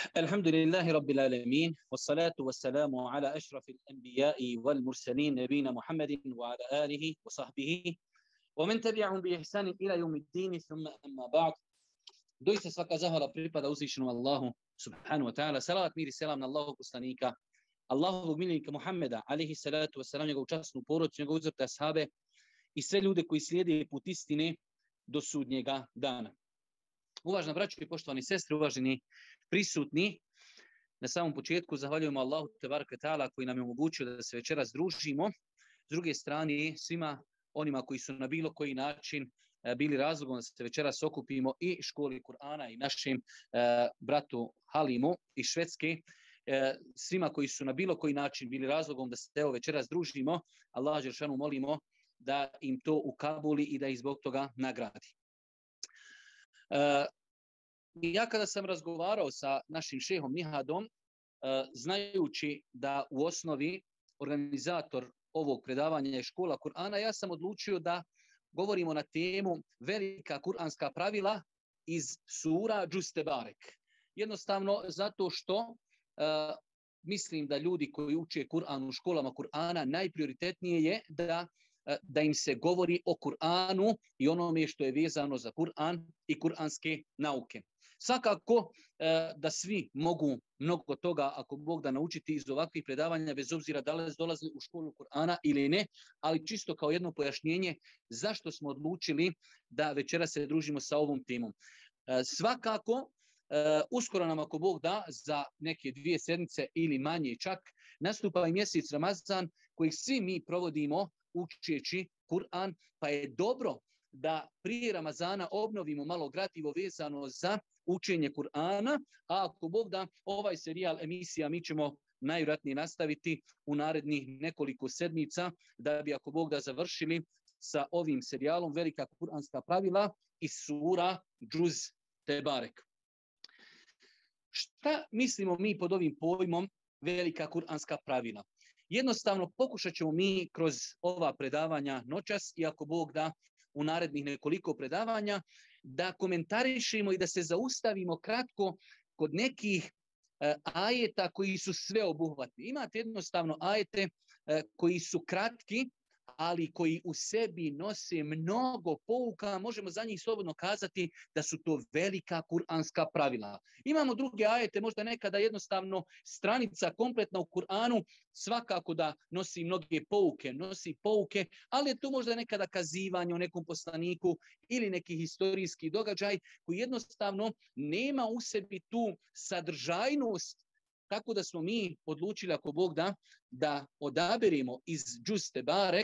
الحمد لله رب العالمين والصلاة والسلام على أشرف الأنبياء والمرسلين نبينا محمد وعلى آله وصحبه ومن تبعهم بإحسان إلى يوم الدين ثم أما بعد. Doista svaka zahvala pripada uzvišenom Allahu subhanahu wa ta'ala. Salavat, mir i selam na Allahog poslanika, Allahovog miljenika Muhammeda, alaihi salatu wasalam, njegovu časnu porodicu, njegovu uzorte ashabe i sve ljude koji slijede put istine do sudnjega dana. Uvažena braćo i poštovani sestre, uvaženi prisutni, na samom početku zahvaljujemo Allahu tebareke ta'ala koji nam je omogućio da se večeras družimo. S druge strane, svima onima koji su na bilo koji način bili razlogom da se večeras okupimo i školi Kur'ana i našem bratu Halimu iz Švedske, svima koji su na bilo koji način bili razlogom da se evo večeras družimo, Allah dželešanu molimo da im to ukabuli i da ih zbog toga nagradi. Ja kada sam razgovarao sa našim šehom Nihadom, znajući da u osnovi organizator ovog predavanja je škola Kur'ana, ja sam odlučio da govorimo na temu velika kuranska pravila iz sura Džuz Tebarek. Jednostavno zato što mislim da ljudi koji uče Kur'an u školama Kur'ana najprioritetnije je da im se govori o Kur'anu i onome što je vezano za Kur'an i kur'anske nauke. Svakako da svi mogu mnogo toga, ako Bog da, naučiti iz ovakvih predavanja, bez obzira da li dolazili u školu Kur'ana ili ne, ali čisto kao jedno pojašnjenje zašto smo odlučili da večera se družimo sa ovom temom. Svakako, uskoro nam, ako Bog da, za neke 2 sedmice ili manje čak, nastupa i mjesec Ramazan koji svi mi provodimo učeći Kur'an, pa je dobro da prije Ramazana obnovimo malo gradivo vezano za učenje Kur'ana, a ako Bog da, ovaj serijal emisija mi ćemo najvjerojatnije nastaviti u narednih nekoliko sedmica, da bi, ako Bog da, završili sa ovim serijalom velika kuranska pravila iz sura Džuz Tebarek. Šta mislimo mi pod ovim pojmom velika kuranska pravila? Jednostavno pokušat ćemo mi kroz ova predavanja noćas i ako Bog da u narednih nekoliko predavanja da komentarišemo i da se zaustavimo kratko kod nekih ajeta koji su sveobuhvatni. Imate jednostavno ajete koji su kratki, ali koji u sebi nose mnogo pouka, možemo za njih slobodno kazati da su to velika kuranska pravila. Imamo druge ajete, možda nekada jednostavno stranica kompletna u Kur'anu svakako da nosi mnoge pouke, ali je to možda nekada kazivanje o nekom poslaniku ili neki historijski događaj koji jednostavno nema u sebi tu sadržajnost. Tako da smo mi odlučili, ako Bog da odaberemo iz Džuz Tebarek,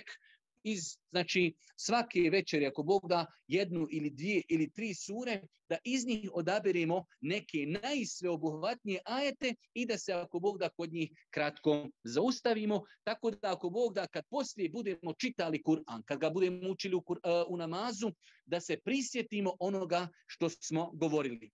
znači svake večeri, ako Bog da, 1 ili 2 ili 3 sure, da iz njih odaberemo neke najsveobuhvatnije ajete i da se, ako Bog da, kod njih kratko zaustavimo. Tako da, ako Bog da, kad poslije budemo čitali Kur'an, kad ga budemo učili u namazu, da se prisjetimo onoga što smo govorili.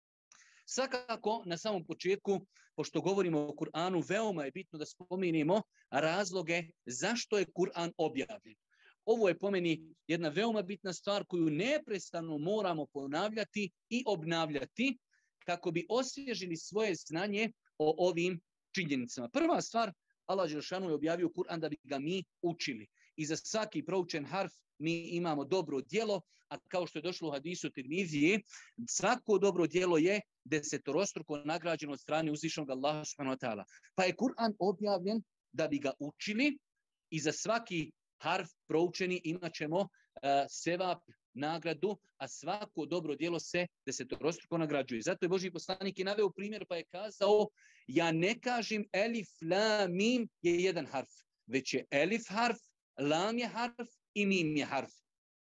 Svakako, na samom početku, pošto govorimo o Kur'anu, veoma je bitno da spomenemo razloge zašto je Kur'an objavljen. Ovo je po meni jedna veoma bitna stvar koju neprestano moramo ponavljati i obnavljati kako bi osvježili svoje znanje o ovim činjenicama. Prva stvar, Allah dželešanu je objavio Kur'an da bi ga mi učili. I za svaki proučen harf mi imamo dobro djelo, a kao što je došlo u hadisu Tirmizije, svako dobro djelo je desetorostruko nagrađeno od strane uzvišenog Allaha subhanahu wa ta'ala. Pa je Kur'an objavljen da bi ga učili i za svaki harf proučeni imat ćemo sevap, nagradu, a svako dobro djelo se desetorostruko nagrađuje. Zato je Božji poslanik i naveo primjer pa je kazao: ja ne kažem elif, la, mim je jedan harf, već je elif harf, lam je harf i mim je harf.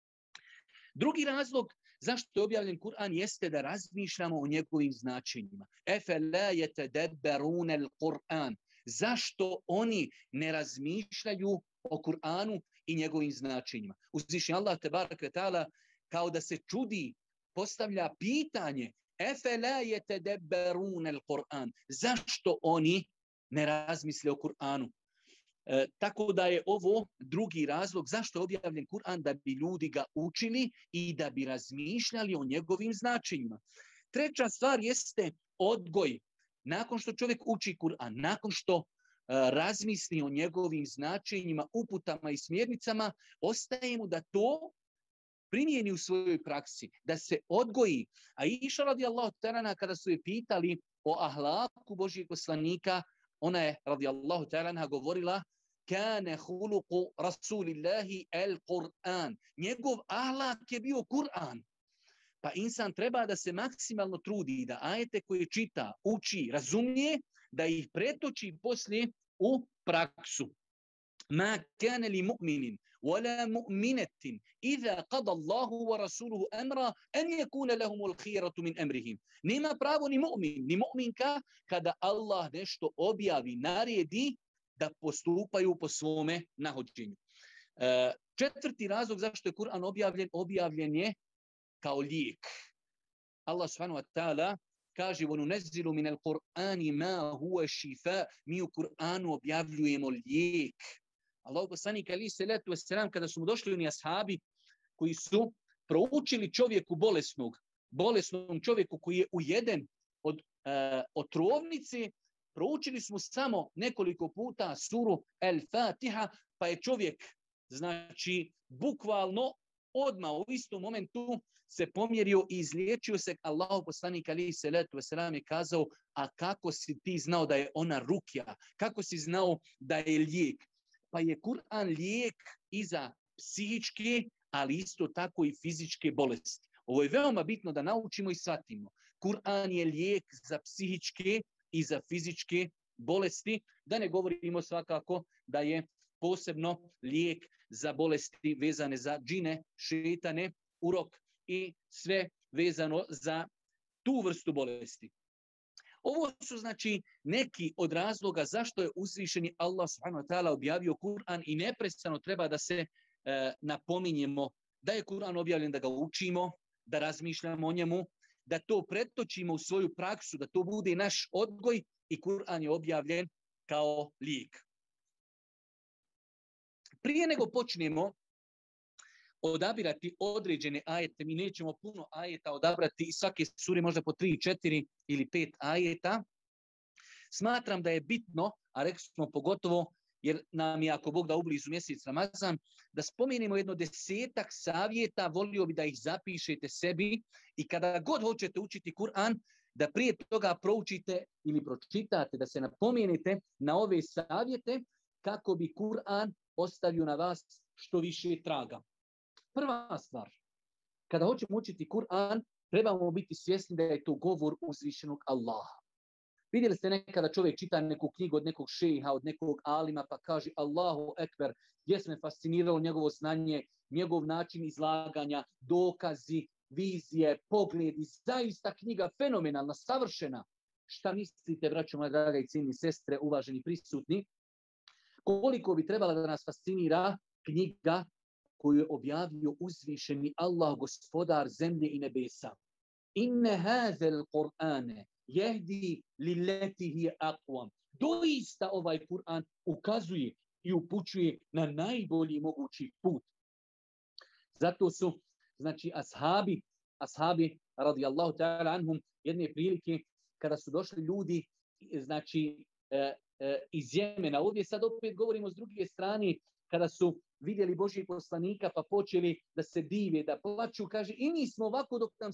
Drugi razlog zašto je objavljen Kur'an jeste da razmišljamo o njegovim značenjima. Efela yetadabbaruna al-Qur'an. Zašto oni ne razmišljaju o Kur'anu i njegovim značenjima? Uzvišeni Allah tebareke ve ta'ala kao da se čudi, postavlja pitanje: Efela yetadabbaruna al-Qur'an. Zašto oni ne razmisle o Kur'anu? Tako da je ovo drugi razlog zašto je objavljen Kur'an, da bi ljudi ga učili i da bi razmišljali o njegovim značenjima. Treća stvar jeste odgoj nakon što čovjek uči Kur'an, nakon što razmisli o njegovim značenjima, uputama i smjernicama, ostaje mu da to primijeni u svojoj praksi, da se odgoji. A Iša radijallahu ta'ala kada su je pitali o ahlaku Božijeg poslanika, ona je radijallahu ta'ala govorila kane huluku rasulillahi el Kur'an. Njegov ahlak je bio Kur'an. Pa insan treba da se maksimalno trudi da ajete koje čita, uči, razumije, da ih pretoči poslije u praksu. Ma kane li mu'minin wala mu'minatin idha qada Allahu wa rasuluhu amra an yakuna lahumul khiyaratu min amrihim. Nema pravo ni mu'min, ni mu'minka kada Allah nešto objavi, naredi da postupaju po svome nahođenju. Četvrti razlog zašto je Kur'an objavljen je kao lijek. Allah subhanahu wa ta'ala kaže وَنُنَزِّلُ مِنَ الْقُرْآنِ مَا هُوَ شِفَاء. Mi u Kur'anu objavljujemo lijek. Allah poslanik alejhi selatu vesselam kada su mu došli oni ashabi koji su proučili čovjeku bolesnom čovjeku koji je ujeden od otrovnice, proučili smo samo nekoliko puta suru El-Fatiha, pa je čovjek, znači, bukvalno odmah u istom momentu se pomjerio i izliječio se. Allahu poslanik alejhi selatu vesselam je kazao, a kako si ti znao da je ona rukja? Kako si znao da je lijek? Pa je Kur'an lijek i za psihičke, ali isto tako i fizičke bolesti. Ovo je veoma bitno da naučimo i shvatimo. Kur'an je lijek za psihičke i za fizičke bolesti, da ne govorimo svakako da je posebno lijek za bolesti vezane za džine, šejtane, urok i sve vezano za tu vrstu bolesti. Ovo su znači neki od razloga zašto je uzvišeni Allah subhanahu wa ta'ala objavio Kur'an i neprestano treba da se napominjemo da je Kur'an objavljen, da ga učimo, da razmišljamo o njemu, da to pretočimo u svoju praksu, da to bude naš odgoj i Kur'an je objavljen kao lijek. Prije nego počnemo odabirati određene ajete, mi nećemo puno ajeta odabrati i svake sure možda po 3, 4 ili 5 ajeta. Smatram da je bitno, a rekli smo pogotovo jer nam je ako Bog da ublizu mjesec Ramazan, da spomenemo jedno 10-tak savjeta, volio bi da ih zapišete sebi i kada god hoćete učiti Kur'an, da prije toga proučite ili pročitate, da se napomenete na ove savjete kako bi Kur'an ostavio na vas što više traga. Prva stvar, kada hoćemo učiti Kur'an, trebamo biti svjesni da je to govor uzvišenog Allaha. Vidjeli ste nekada čovjek čita neku knjigu od nekog šejha, od nekog alima, pa kaže Allahu ekber, gdje me fasciniralo njegovo znanje, njegov način izlaganja, dokazi, vizije, pogledi, zaista knjiga fenomenalna, savršena. Šta mislite, braćo moja draga i cijenjeni sestre, uvaženi prisutni, koliko bi trebala da nas fascinira knjiga koju je objavio uzvišeni Allah, gospodar zemlje i nebesa. Inne hazel Kur'ane jehdi lilleti hi aqwam. Doista ovaj Kur'an ukazuje i upućuje na najbolji mogući put. Zato su, znači, ashabi radijallahu ta'ala anhum, jedne prilike kada su došli ljudi, znači, iz Jemena. Ovdje sad opet govorimo s druge strane, kada su vidjeli Božjeg poslanika pa počeli da se dive, da plaču, kaže i mi smo ovako dok nam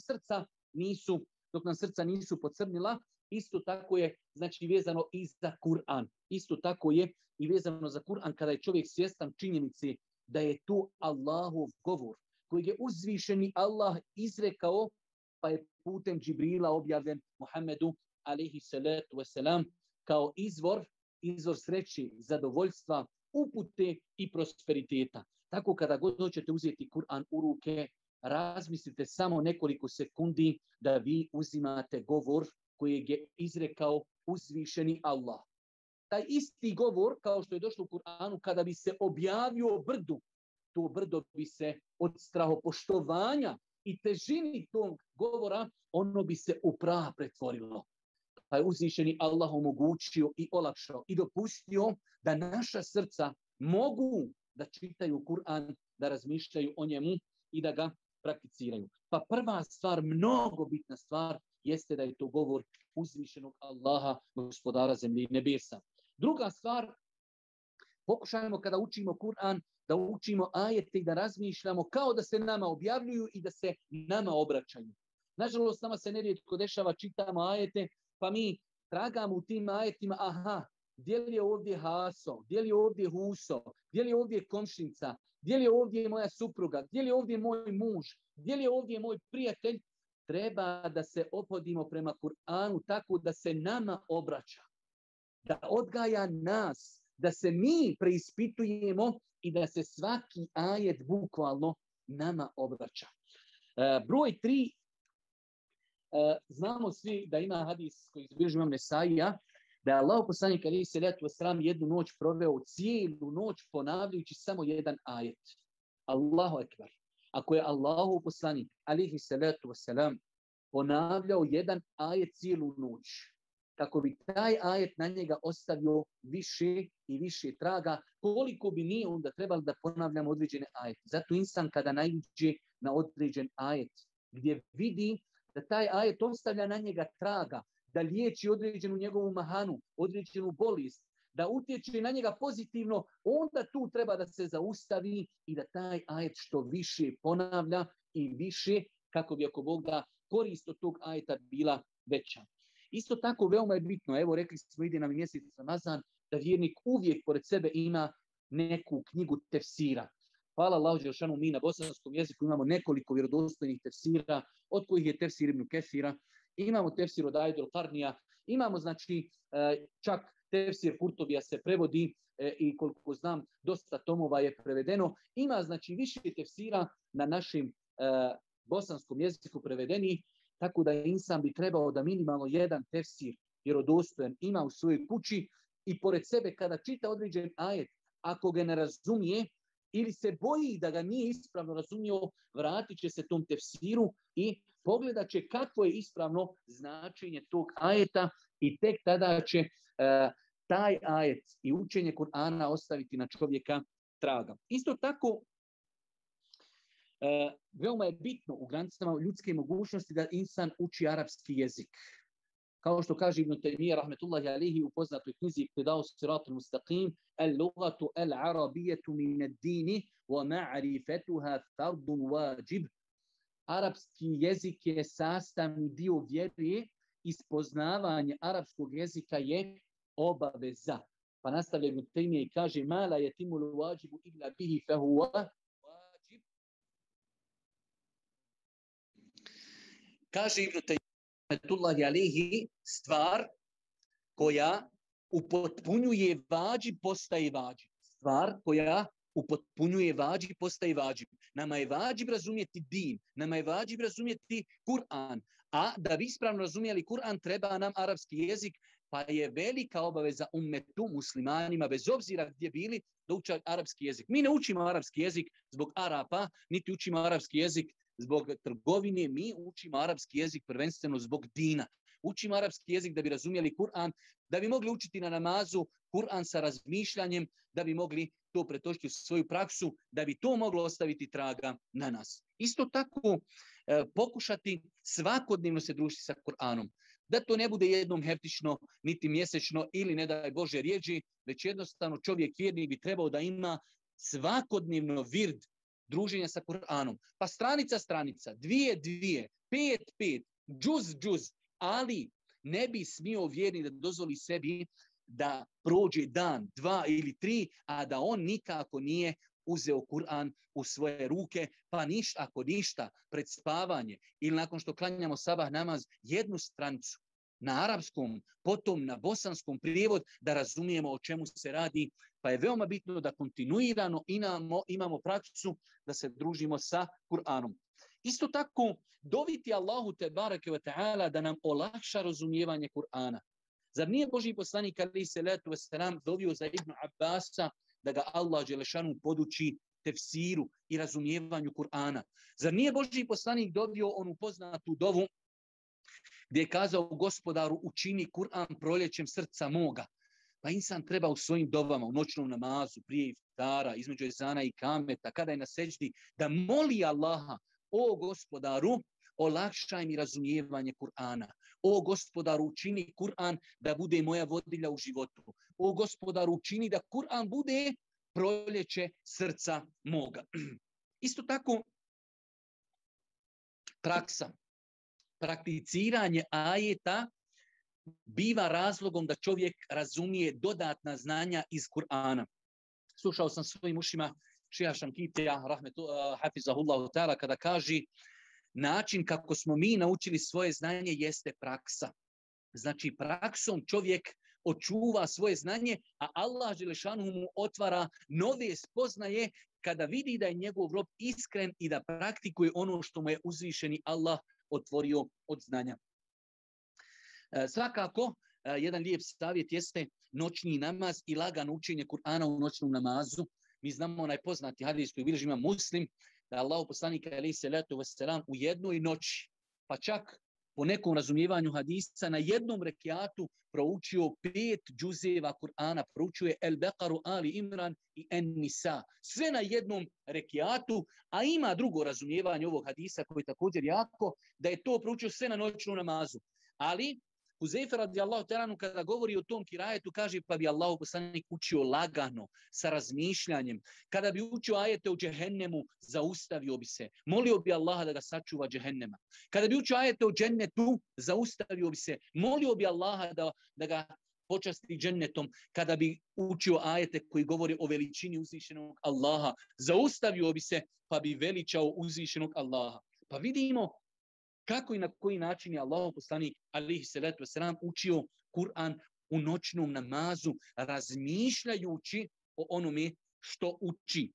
srca nisu pocrnila. Isto tako je, znači, vezano i za Kur'an. Isto tako je i vezano za Kur'an kada je čovjek svjestan činjenice da je to Allahov govor kojeg je uzvišeni Allah izrekao, pa je putem Džibrila objavljen Muhammedu alejhi salatu vesselam kao izvor sreće, zadovoljstva, upute i prosperiteta. Tako kada god hoćete uzeti Kur'an u ruke, razmislite samo nekoliko sekundi da vi uzimate govor kojeg je izrekao uzvišeni Allah. Taj isti govor, kao što je došlo u Kur'anu, kada bi se objavio brdu, to brdo bi se od strahopoštovanja i težini tog govora, ono bi se u prah pretvorilo. Pa je uzvišeni Allah omogućio i olakšao i dopustio da naša srca mogu da čitaju Kur'an, da razmišljaju o njemu i da ga prakticiraju. Pa prva stvar, mnogo bitna stvar, jeste da je to govor uzvišenog Allaha, gospodara zemlje i nebesa. Druga stvar, pokušajmo kada učimo Kur'an, da učimo ajete i da razmišljamo kao da se nama objavljuju i da se nama obraćaju. Nažalost, nama se nerijetko dešava, čitamo ajete, pa mi tragamo u tim ajetima, aha, gdje li je ovdje Haso, gdje li je ovdje Huso, gdje li je ovdje komšinica, gdje li je ovdje moja supruga, gdje li je ovdje moj muž, gdje li je ovdje moj prijatelj. Treba da se ophodimo prema Kur'anu tako da se nama obraća, da odgaja nas, da se mi preispitujemo i da se svaki ajet bukvalno nama obraća. Broj 3. Znamo svi da ima hadis koji izbilježi imam Nesaija, da je Allah poslanik alejhi selatu vesselam jednu noć proveo cijelu noć ponavljajući samo jedan ajet. Allahu ekber. Ako je Allahu poslanik alejhi selatu vesselam ponavljao jedan ajet cijelu noć, kako bi taj ajet na njega ostavio više i više traga, koliko bi mi onda trebali da ponavljamo određene ajete. Zato insan kada naiđe na određen ajet, gdje vidi da taj ajet ostavlja na njega traga, da liječi određenu njegovu mahanu, određenu bolest, da utječe na njega pozitivno, onda tu treba da se zaustavi i da taj ajet što više ponavlja i više, kako bi ako Bog da korist od tog ajeta bila veća. Isto tako veoma je bitno, evo rekli smo ide nam mjesec Ramazan, da vjernik uvijek pored sebe ima neku knjigu tefsira. Hvala Allahu dželešanu, mi na bosanskom jeziku imamo nekoliko vjerodostojnih tefsira, od kojih je tefsir Ibn Kesira, imamo tefsir od Aidul Qarnija, imamo znači čak tefsir Kurtobija se prevodi i koliko znam dosta tomova je prevedeno. Ima znači više tefsira na našem bosanskom jeziku prevedeni, tako da insan bi trebao da minimalno jedan tefsir vjerodostojan ima u svojoj kući i pored sebe kada čita određen ajet, ako ga ne razumije ili se boji da ga nije ispravno razumio, vratit će se tom tefsiru i pogledat će kakvo je ispravno značenje tog ajeta i tek tada će taj ajet i učenje Kur'ana ostaviti na čovjeka traga. Isto tako, veoma je bitno u granicama ljudske mogućnosti da insan uči arapski jezik. Kao što kaže Ibn Taymija rahmetullahi alejhi u poznatoj knjizi Iqtidau siratul mustaqim, al-lughatu al-arabiyyatu min ad-din wa ma'rifatuha fardun wajib. Arapski jezik je sastavni dio vjere i spoznavanje arapskog jezika je obaveza. Pa nastavlja Ibn Taymija i kaže: "Ma la yatimul wajibu illa bihi fa huwa wajib." Kaže Ibn Taymija rahmetullahi alejhi, stvar koja upotpunjuje vađib postaje vađib. Stvar koja upotpunjuje vađib postaje vađib. Nama je vađib razumjeti din, nama je vađib razumjeti Kur'an, a da bi ispravno razumjeli Kur'an treba nam arapski jezik, pa je velika obaveza ummetu, muslimanima, bez obzira gdje bili, da uče arapski jezik. Mi ne učimo arapski jezik zbog Arapa, niti učimo arapski jezik zbog trgovine, mi učimo arapski jezik prvenstveno zbog dina. Učimo arapski jezik da bi razumjeli Kur'an, da bi mogli učiti na namazu Kur'an sa razmišljanjem, da bi mogli to pretočiti u svoju praksu, da bi to moglo ostaviti traga na nas. Isto tako pokušati svakodnevno se družiti sa Kur'anom. Da to ne bude jednom heftično, niti mjesečno ili ne daj Bože rijeđi, već jednostavno čovjek vjerni bi trebao da ima svakodnevno vird druženja sa Kur'anom. Pa stranica, 2, 5, džuz, ali ne bi smio vjerni da dozvoli sebi da prođe dan, 2 ili 3, a da on nikako nije uzeo Kur'an u svoje ruke, pa ako ništa, pred spavanje ili nakon što klanjamo sabah namaz, jednu stranicu na arapskom, potom na bosanskom prijevod, da razumijemo o čemu se radi, pa je veoma bitno da kontinuirano imamo praksu da se družimo sa Kur'anom. Isto tako, doviti Allahu tebareke ve ta'ala da nam olakša razumijevanje Kur'ana. Zar nije Božji poslanik alejhi selatu vesselam dovio za Ibn Abbasa da ga Allah dželešanu poduči tefsiru i razumijevanju Kur'ana? Zar nije Božji poslanik dovio onu poznatu dovu gdje je kazao: Gospodaru, učini Kur'an proljećem srca moga? Pa insan treba u svojim dovama, u noćnom namazu, prije iftara, između ezana i kameta, kada je na seđdi, da moli Allaha: o Gospodaru, olakšaj mi razumijevanje Kur'ana. O Gospodaru, učini Kur'an da bude moja vodilja u životu. O Gospodaru, učini da Kur'an bude proljeće srca moga. Isto tako, prakticiranje ajeta biva razlogom da čovjek razumije dodatna znanja iz Kur'ana. Slušao sam svojim ušima Šeha Šankitija, hafizahullahu ta'ala, kada kaže način kako smo mi naučili svoje znanje jeste praksa. Znači, praksom čovjek očuva svoje znanje, a Allah dželešanuhu mu otvara nove spoznaje kada vidi da je njegov rob iskren i da praktikuje ono što mu je uzvišeni Allah otvorio od znanja. Svakako, jedan lijep savjet jeste noćni namaz i lagano učenje Kur'ana u noćnom namazu. Mi znamo onaj poznati hadis koji bilježi Imam Muslim, da Allahu poslanik alejhi selatu vesselam u jednoj noći, pa čak po nekom razumijevanju hadisa, na jednom rekiatu proučio 5 džuzeva Kur'ana, proučio je El Beqaru, Ali Imran i En Nisa. Sve na jednom rekiatu, a ima drugo razumijevanje ovog hadisa koji je također jako, da je to proučio sve na noćnom namazu. Ali Huzeyfe radijallahu ta'ala kada govori o tom kirajetu kaže pa bi Allahu poslanik učio lagano, sa razmišljanjem. Kada bi učio ajete o džehennemu, zaustavio bi se. Molio bi Allaha da ga sačuva džehennema. Kada bi učio ajete o džennetu, zaustavio bi se. Molio bi Allaha da ga počasti džennetom. Kada bi učio ajete koji govori o veličini uzvišenog Allaha, zaustavio bi se pa bi veličao uzvišenog Allaha. Pa vidimo kako i na koji način je Allahov poslanik alejhi selatu vesselam učio Kur'an u noćnom namazu, razmišljajući o onome što uči.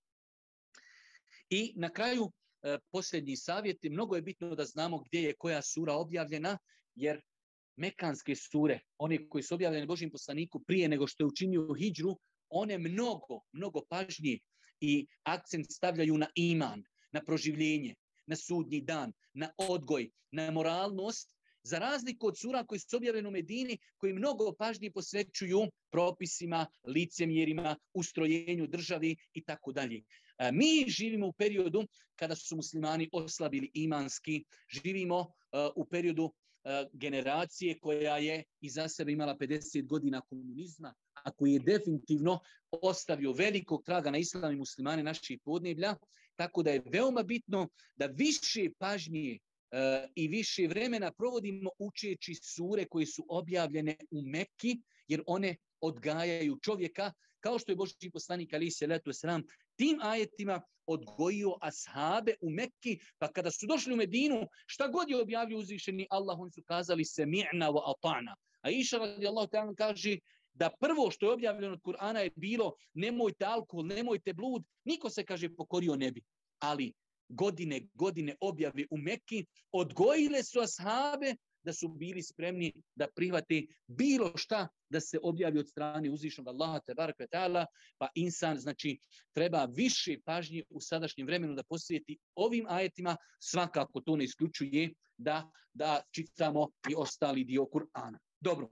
I na kraju posljednji savjet, mnogo je bitno da znamo gdje je koja sura objavljena, jer mekanske sure, one koje su objavljene Božjem poslaniku prije nego što je učinio hidžru, one mnogo pažnje i akcent stavljaju na iman, na proživljenje, na sudnji dan, na odgoj, na moralnost, za razliku od sura koji su objavljeni u Medini, koji mnogo pažnje posvećuju propisima, licemjerima, ustrojenju državi i tako dalje. Mi živimo u periodu kada su muslimani oslabili imanski, živimo u periodu generacije koja je iza sebe imala 50 godina komunizma, a koji je definitivno ostavio velikog traga na islam i muslimane naših podneblja, tako da je veoma bitno da više pažnje i više vremena provodimo učeći sure koje su objavljene u Mekki, jer one odgajaju čovjeka, kao što je Božji poslanik alejhi selatu vesselam tim ajetima odgojio ashabe u Mekki, pa kada su došli u Medinu, šta god je objavio uzvišeni Allah, oni su kazali sami'na wa ata'na. A Iša radijallahu ta'ala kaže da prvo što je objavljeno od Kur'ana je bilo nemojte alkohol, nemojte blud, niko se, kaže, pokorio ne bi. Ali godine objave u Mekki odgojile su ashabe da su bili spremni da prihvate bilo šta da se objavi od strane uzvišenog Allaha tebareke ve taala, pa insan znači treba više pažnje u sadašnjem vremenu da posveti ovim ajetima, svakako to ne isključuje da čitamo i ostali dio Kur'ana. Dobro.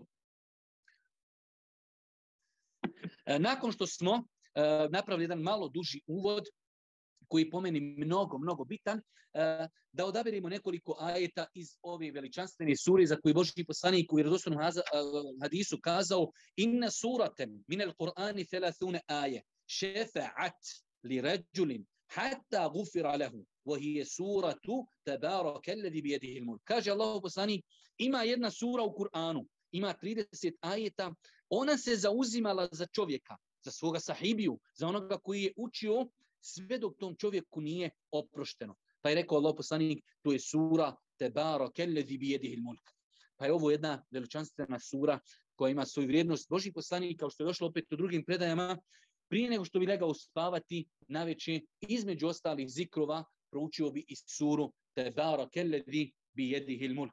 Nakon što smo napravili jedan malo duži uvod, koji po meni mnogo bitan, da odaberemo nekoliko ajeta iz ove veličanstvene sure za koje Božji poslanik u vjerodostojnom hadisu kazao inna suraten min al-Qur'ani 30 aje šefa'at li rajulin hatta gufira lahu wa hiya suratu tabaraka alladhi bi yadihi al-mulk. Kaže Allahov poslanik, ima jedna sura u Kur'anu, ima 30 ajeta, ona se zauzimala za čovjeka, za svoga sahibiju, za onoga koji je učio, sve dok tom čovjeku nije oprošteno. Pa je rekao Allah poslanik, to je sura Tebaraka alladhi bi yadihi al-mulk. Pa je ovo jedna veličanstvena sura koja ima svoju vrijednost. Božji poslanik, kao što je došlo opet u drugim predajama, prije nego što bi legao spavati navečer, između ostalih zikrova, proučio bi i suru Tebaraka alladhi bi yadihi al-mulk.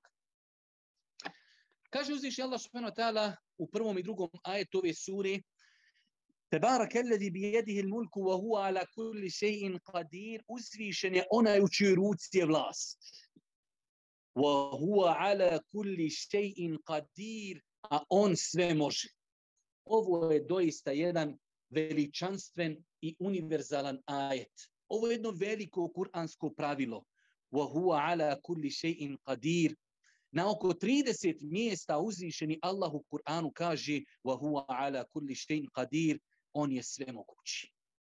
Kaže uzvišeni Allah subhanahu wa ta'ala u prvom i drugom ajetu ove sure, Tebaraka alladhi bi yadihi al-mulku wa huwa ala kulli shay'in qadir, uzvišen je onaj u čijoj ruci je vlast. Wa huwa ala kulli shay'in qadir, a on sve može. Ovo je doista jedan veličanstven i univerzalan ajet. Ovo je jedno veliko kuransko pravilo. وَهُوَ عَلَى كُلِّ شَيْءٍ قَدِيرٌ. Na oko 30 mjesta uzvišeni Allah u Kur'anu kaže وَهُوَ عَلَى كُلِّ شَيْءٍ قَدِيرٌ. On je svemogući.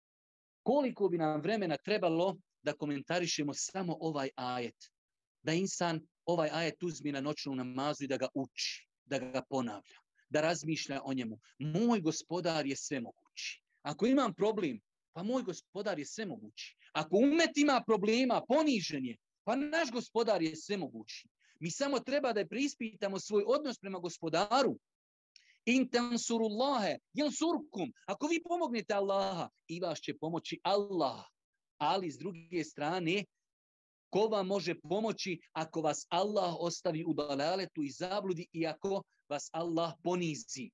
Koliko bi nam vremena trebalo da komentarišemo samo ovaj ajet? Da insan ovaj ajet uzme na noćnu namazu i da ga uči, da ga ponavlja, da razmišlja o njemu. Moj gospodar je svemogući. Ako imam problem, pa moj gospodar je svemogući. Ako umet ima problema, ponižen je, pa naš gospodar je svemogući. Mi samo treba da preispitamo svoj odnos prema gospodaru. In tansurullahe yansurkum. Ako vi pomognete Allaha, i vas će pomoći Allah. Ali s druge strane, ko vam može pomoći ako vas Allah ostavi u dalaletu i zabludi i ako vas Allah ponizi?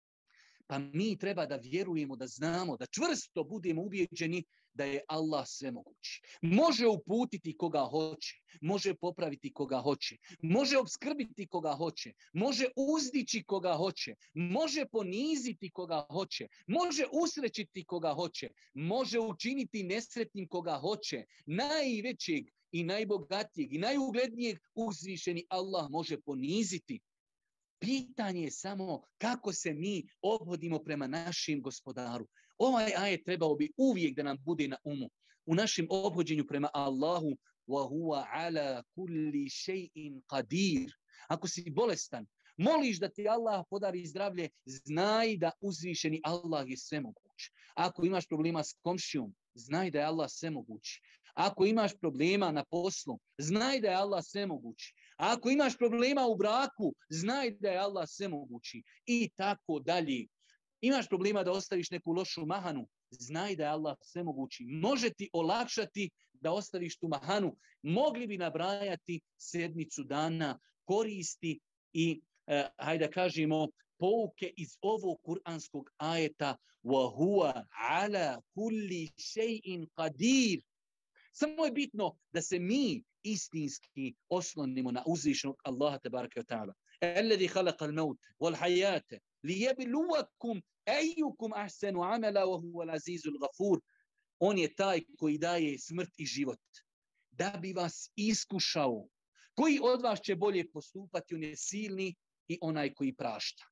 Pa mi treba da vjerujemo, da znamo, da čvrsto budemo ubijeđeni da je Allah svemogući. Može uputiti koga hoće, može popraviti koga hoće, može obskrbiti koga hoće, može uzdići koga hoće, može poniziti koga hoće, može usrećiti koga hoće, može učiniti nesretnim koga hoće. Najvećeg i najbogatijeg i najuglednijeg uzvišeni Allah može poniziti. Pitanje je samo kako se mi obhodimo prema našim gospodaru. Ovaj ajet trebao bi uvijek da nam bude na umu. U našem obhođenju prema Allahu وَهُوَ عَلَى كُلِّ شَيْءٍ قَدِيرٌ. Ako si bolestan, moliš da ti Allah podari zdravlje, znaj da uzvišeni Allah je svemoguć. Ako imaš problema s komšijom, znaj da je Allah svemoguć. Ako imaš problema na poslu, znaj da je Allah svemogući. Ako imaš problema u braku, znaj da je Allah svemogući. I tako dalje. Imaš problema da ostaviš neku lošu mahanu, znaj da je Allah svemogući. Može ti olakšati da ostaviš tu mahanu. Mogli bi nabrajati sedmicu dana koristi i, hajde da kažemo, pouke iz ovog kuranskog ajeta وَهُوَ عَلَى كُلِّ شَيْءٍ قَدِيرٌ. Samo je bitno da se mi istinski oslonimo na uzvišenog Allaha tebareke ve taala. Alladhi khalaqa al-maut wal-hayata liyabluwakum ayyukum ahsanu amala wa huwa al-azizul ghafur. On je taj koji daje smrt i život da bi vas iskušao. Koji od vas će bolje postupati? On je silni i onaj koji prašta.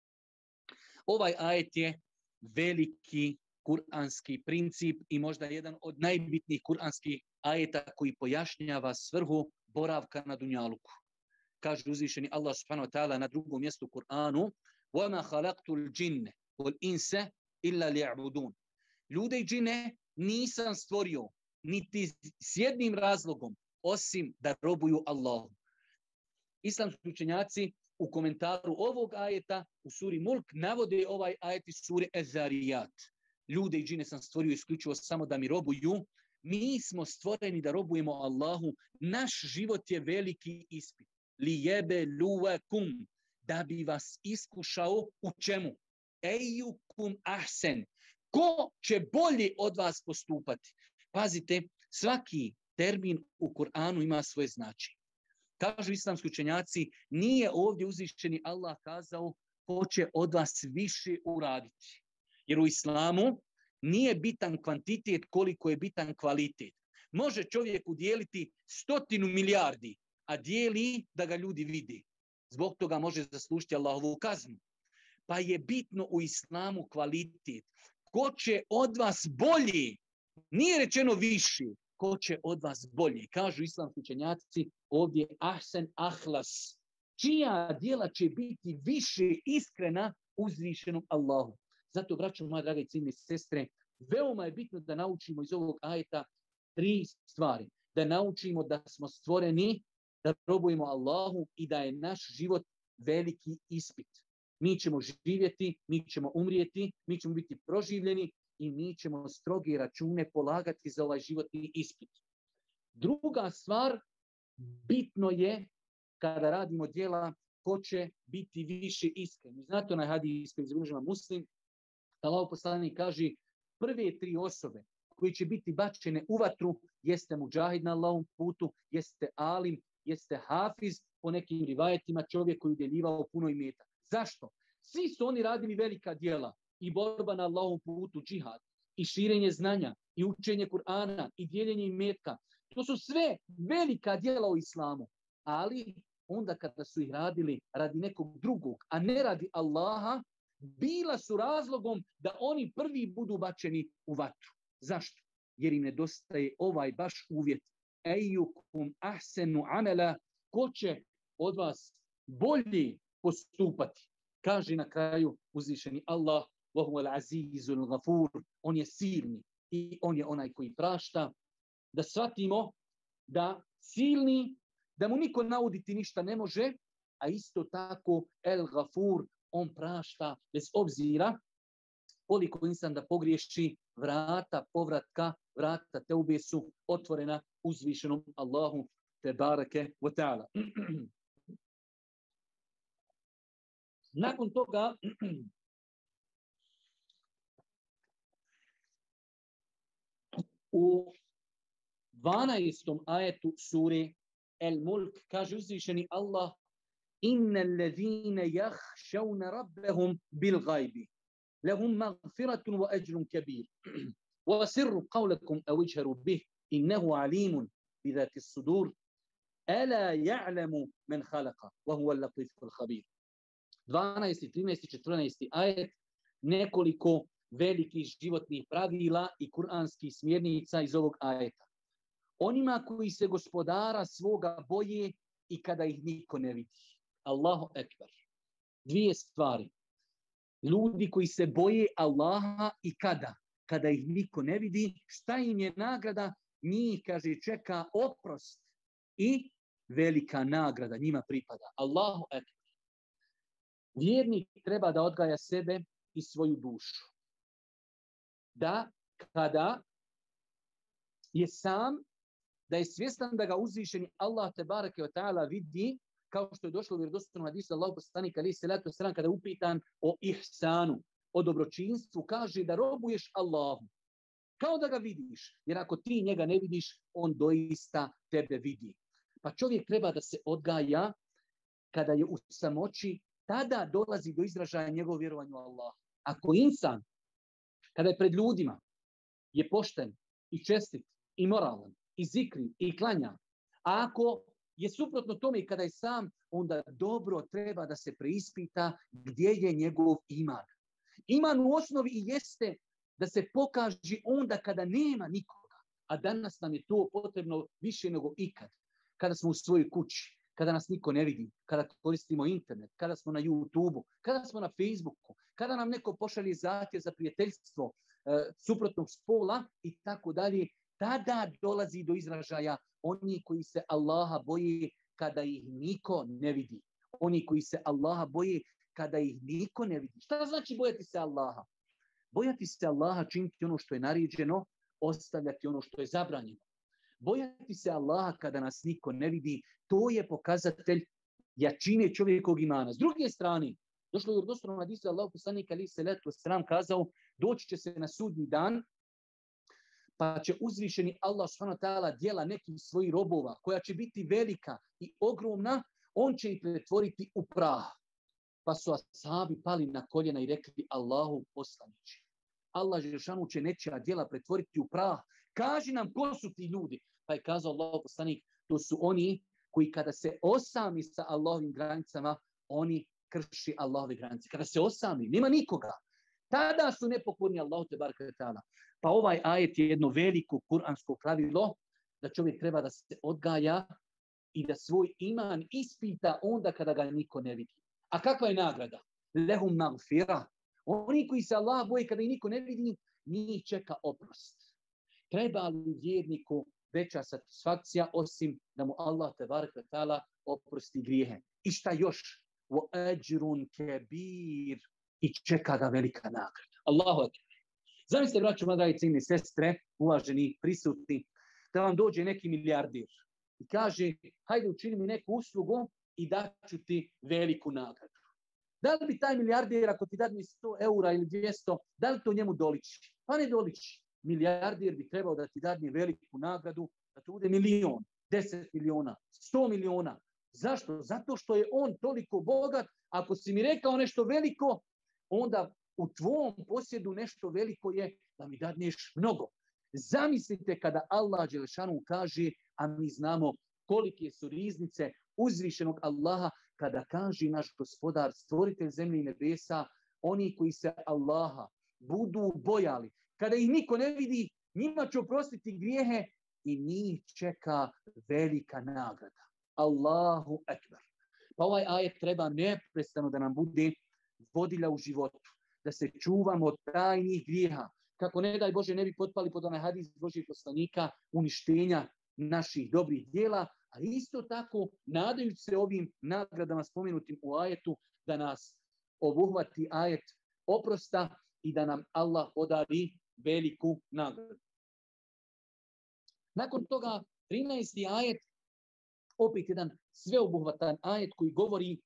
Ovaj ajet je veliki kuranski princip i možda jedan od najbitnijih kuranskih ajeta koji pojašnjava svrhu boravka na dunjaluku. Kaže uzvišeni Allah subhanahu wa ta'ala na drugom mjestu Kur'anu وَمَا خَلَقْتُ الْجِنَّ وَالْإِنسَ إِلَّا لِيَعْبُدُونَ. Ljude i džine nisam stvorio niti s jednim razlogom osim da robuju Allahu. Islamski učenjaci u komentaru ovog ajeta u suri Mulk navode ovaj ajet iz sure Ez-Zariyat. Ljude i džine sam stvorio isključivo samo da mi robuju. Mi smo stvoreni da robujemo Allahu. Naš život je veliki ispit. Liyabluwakum, da bi vas iskušao u čemu? Ejukum ahsen. Ko će bolje od vas postupati? Pazite, svaki termin u Kur'anu ima svoje značenje. Kažu islamski učenjaci, nije ovdje uzvišeni Allah kazao ko će od vas više uraditi. Jer u islamu nije bitan kvantitet koliko je bitan kvalitet. Može čovjek udijeliti 100 milijardi, a dijeli da ga ljudi vidi. Zbog toga može zaslužiti Allahovu kaznu. Pa je bitno u islamu kvalitet. Ko će od vas bolje? Nije rečeno više. Ko će od vas bolje? Kažu islamski učenjaci ovdje ahsen ahlas. Čija djela će biti više iskrena uzvišenom Allahu. Zato, braćo moja draga i ciljne sestre, veoma je bitno da naučimo iz ovog ajeta 3 stvari. Da naučimo da smo stvoreni, da robujemo Allahu i da je naš život veliki ispit. Mi ćemo živjeti, mi ćemo umrijeti, mi ćemo biti proživljeni i mi ćemo stroge račune polagati za ovaj životni ispit. Druga stvar, bitno je kada radimo djela ko će biti više iskren. Znate onaj hadis koji izbilježava Muslim, Allahov poslanik kaže prve 3 osobe koji će biti bačene u vatru jeste mudžahid na Allahovom putu, jeste alim, jeste hafiz, po nekim rivajetima čovjek koji udjeljivao puno imeta. Zašto? Svi su oni radili velika djela i borba na Allahovom putu, džihad, i širenje znanja, i učenje Kur'ana, i dijeljenje imetka. To su sve velika djela u islamu. Ali onda kada su ih radili radi nekog drugog, a ne radi Allaha, bila su razlogom da oni prvi budu bačeni u vatru. Zašto? Jer im nedostaje ovaj baš uvjet. Ejukum ahsenu amela, ko će od vas bolji postupati? Kaže na kraju uzvišeni Allah, Wahuwal azizul gafur, on je silni i on je onaj koji prašta. Da shvatimo da silni, da mu niko nauditi ništa ne može, a isto tako el gafur, on prašta bez obzira koliko insan da pogriješi, vrata povratka, vrata teube su otvorena uzvišenom Allahu tebareke wa ta'ala. Nakon toga u 12. ajetu sure El Mulk kaže uzvišeni Allah: Inna allazina yakhshawna rabbahum bil ghaibi lahum maghfiratun wa ajrun kabir wa sirru qawlakum aw ijharu bih innahu alimun bi dhati as-sudur ala ya'lamu man khalaqa wa huwa al-latiful khabir. 12, 13, 14 ajet, nekoliko velikih životnih pravila i kuranskih smjernica iz ovog ajeta. Onima koji se gospodara svoga boje i kada ih niko ne vidi. Allahu ekber. Dvije stvari. Ljudi koji se boje Allaha i kada ih niko ne vidi, šta im je nagrada? Njih, kaže, čeka oprost i velika nagrada njima pripada. Allahu ekber. Vjernik treba da odgaja sebe i svoju dušu. Da kada je sam, da je svjestan da ga uzvišeni Allah tebareke ve ta'ala vidi, kao što je došlo u vjerodostojnom hadisu Allahu poslanika alejhi selatu vesselam kada je upitan o ihsanu, o dobročinstvu, kaže da robuješ Allahu kao da ga vidiš, jer ako ti njega ne vidiš, on doista tebe vidi. Pa čovjek treba da se odgaja kada je u samoći, tada dolazi do izražaja njegovo vjerovanje u Allah. Ako insan, kada je pred ljudima, je pošten i čestit i moralan i zikri i klanja, a ako je suprotno tome i kada je sam, onda dobro treba da se preispita gdje je njegov iman. Iman u osnovi i jeste da se pokaže onda kada nema nikoga, a danas nam je to potrebno više nego ikad. Kada smo u svojoj kući, kada nas niko ne vidi, kada koristimo internet, kada smo na YouTubeu, kada smo na Facebooku, kada nam neko pošalje zahtjev za prijateljstvo suprotnog spola i tako dalje, tada dolazi do izražaja oni koji se Allaha boje kada ih niko ne vidi. Oni koji se Allaha boje kada ih niko ne vidi. Šta znači bojati se Allaha? Bojati se Allaha, činiti ono što je naređeno, ostavljati ono što je zabranjeno. Bojati se Allaha kada nas niko ne vidi, to je pokazatelj jačine čovjekovog imana. S druge strane, došlo je u vjerodostojnom hadisu Allahu poslanik alejhi selatu vesselam kazao: doći će se na sudnji dan, pa će uzvišeni Allah subhanahu wa ta'ala djela nekih svojih robova, koja će biti velika i ogromna, on će ih pretvoriti u prah. Pa su ashabi pali na koljena i rekli: Allahu poslanici, Allah dželešanu će nečija djela pretvoriti u prah. Kaži nam ko su ti ljudi. Pa je kazao Allahu poslanik: to su oni koji kada se osami sa Allahovim granicama, oni krši Allahove granice. Kada se osami, nema nikoga, tada su nepokorni Allahu tebareke ve ta'ala. Pa ovaj ajet je jedno veliko kuransko pravilo da čovjek treba da se odgaja i da svoj iman ispita onda kada ga niko ne vidi. A kakva je nagrada? Lehum magfira. Oni koji se Allah boje kada ih niko ne vidi, njih čeka oprost. Treba li vjerniku veća satisfakcija osim da mu Allah tebareke ve ta'ala oprosti grijehe? I šta još? Wa ajrun kabir. I čeka ga velika nagrada. Allahu ekber. Zamislite, braćo, moje drage cijenjene sestre, uvaženi prisutni, da vam dođe neki milijardir i kaže: hajde učini mi neku uslugu i daću ti veliku nagradu. Da li bi taj milijardir, ako ti dadne 100 eura ili 200, da li to njemu doliči? Pa ne doliči. Milijardir bi trebao da ti dadne veliku nagradu, da to bude 1.000.000, 10 miliona, 100 miliona. Zašto? Zato što je on toliko bogat. Ako si mi rekao nešto veliko, onda u tvom posjedu nešto veliko je da mi dadneš mnogo. Zamislite kada Allah dželešanu kaže: a mi znamo kolike su riznice uzvišenog Allaha kada kaže naš gospodar, stvoritelj zemlje i nebesa, oni koji se Allaha budu bojali, kada ih niko ne vidi, njima će oprostiti grijehe i njih čeka velika nagrada. Allahu ekber. Pa ovaj ajet treba neprestano da nam bude vodilja u životu, da se čuvamo od tajnih grijeha, kako ne daj Bože ne bi potpali pod onaj hadis Božjeg poslanika uništenja naših dobrih djela, a isto tako nadajući se ovim nagradama spomenutim u ajetu da nas obuhvati ajet oprosta i da nam Allah podari veliku nagradu. Nakon toga 13. ajet, opet jedan sveobuhvatan ajet koji govori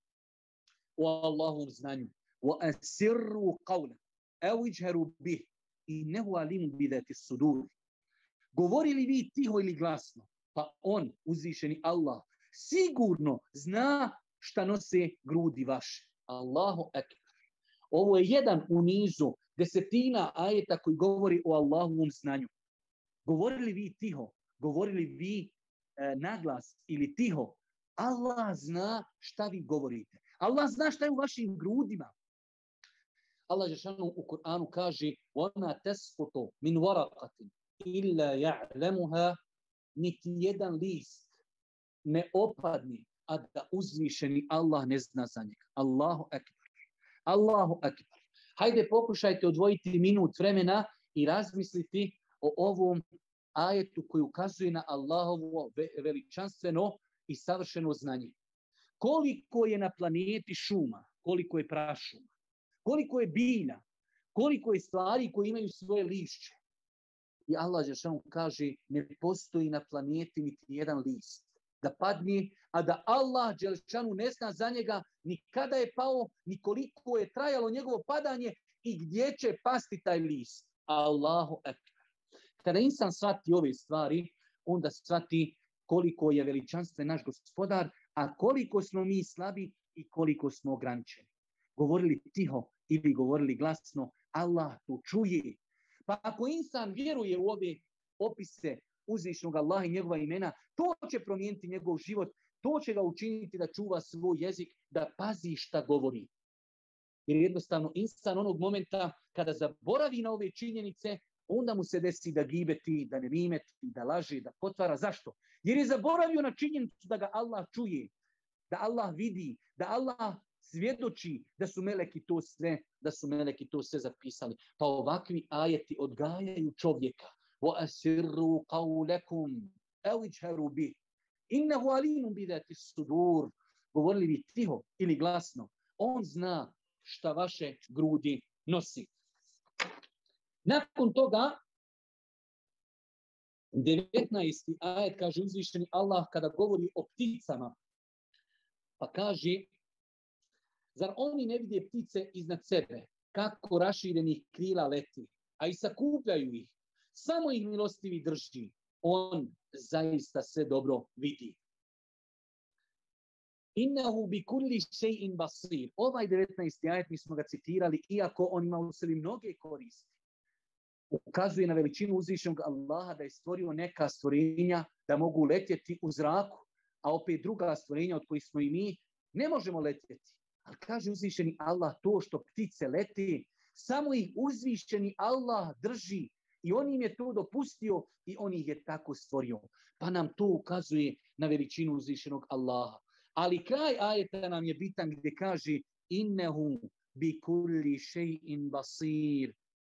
o Allahovom znanju. وَأَسِرُّوا قَوْلًا أَوْ اجْهَرُوا بِهِ إِنَّهُ عَلِيمٌ بِذَاتِ الصُّدُورِ. Govorili vi tiho ili glasno, pa on, uzvišeni Allah, sigurno zna šta nose grudi vaše. Allahu ekber. Ovo je jedan u nizu desetina ajeta koji govori o Allahovom znanju. Govorili vi tiho, govorili vi naglas ili tiho, Allah zna šta vi govorite. Allah zna šta je u vašim grudima. Allah dželešanu u Kur'anu kaže: "Wama tasqutu min waraqatin illa ya'lamuha", niti jedan list ne opadne, a da uzvišeni Allah ne zna za njega. Allahu ekber. Allahu ekber. Hajde pokušajte odvojiti minut vremena i razmisliti o ovom ajetu koji ukazuje na Allahovo veličanstveno i savršeno znanje. Koliko je na planeti šuma, koliko je prašuma, koliko je bilja, koliko je stvari koje imaju svoje lišće. I Allah dželešanu kaže, ne postoji na planeti niti jedan list da padne, a da Allah dželešanu ne zna za njega ni kada je pao, ni koliko je trajalo njegovo padanje i gdje će pasti taj list. Allahu ekber. Kada insan shvati ove stvari, onda shvati koliko je veličanstven naš gospodar, a koliko smo mi slabi i koliko smo ograničeni. Govorili tiho ili govorili glasno, Allah to čuje. Pa ako insan vjeruje u ove opise uzvišenog Allaha i njegova imena, to će promijeniti njegov život, to će ga učiniti da čuva svoj jezik, da pazi šta govori. Jer jednostavno insan onog momenta kada zaboravi na ove činjenice, onda mu se desi da gibeti, da nemimeti, da laži, da potvara. Zašto? Jer je zaboravio na činjenicu da ga Allah čuje, da Allah vidi, da Allah svjedoči da su meleki to sve zapisali. Pa ovakvi ajeti odgajaju čovjeka. وَأَسِرُّوا قَوْلَكُمْ أَوْ اجْهَرُوا بِهِ إِنَّهُ عَلِيمٌ بِذَاتِ الصُّدُورِ. Govorili vi tiho ili glasno, on zna šta vaše grudi nosi. Nakon toga 19. ajet kaže uzvišeni Allah kada govori o pticama. Pa kaže: "Zar oni ne vide ptice iznad sebe, kako raširenih krila leti, a i sakupljaju ih, samo ih milostivi drži, on zaista sve dobro vidi." Innahu bi kulli shay'in basir. Ovaj 19. ajet mi smo ga citirali, iako on ima u sebi mnoge koristi. Ukazuje na veličinu uzvišenog Allaha da je stvorio neka stvorenja da mogu letjeti u zraku, a opet druga stvorenja od kojih smo i mi ne možemo letjeti. Ali kaže uzvišeni Allah, to što ptice leti, samo ih uzvišeni Allah drži i on im je to dopustio i on ih je tako stvorio. Pa nam to ukazuje na veličinu uzvišenog Allaha. Ali kraj ajeta nam je bitan gdje kaže: "Innehu bi kulli shay'in basir."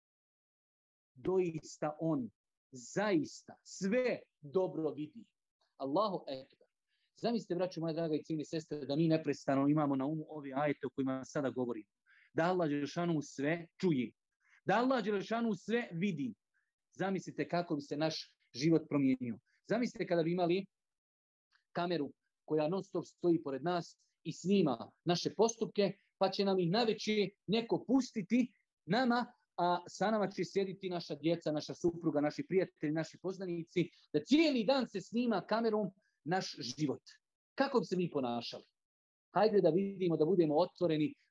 Doista on zaista sve dobro vidi. Allahu ekber. Zamislite, braćo moja draga i cijene sestre, da mi neprestano imamo na umu ove ajete o kojima sada govorimo. Da Allah dželešanu sve čuje. Da Allah dželešanu sve vidi. Zamislite kako bi se naš život promijenio. Zamislite kada bi imali kameru koja non stop stoji pored nas i snima naše postupke, pa će nam ih navečer neko pustiti nama, a sa nama će sjediti naša djeca, naša supruga, naši prijatelji, naši poznanici, da cijeli dan se snima kamerom naš život. Kako bi se mi ponašali? Hajde da vidimo, da budemo otvoreni,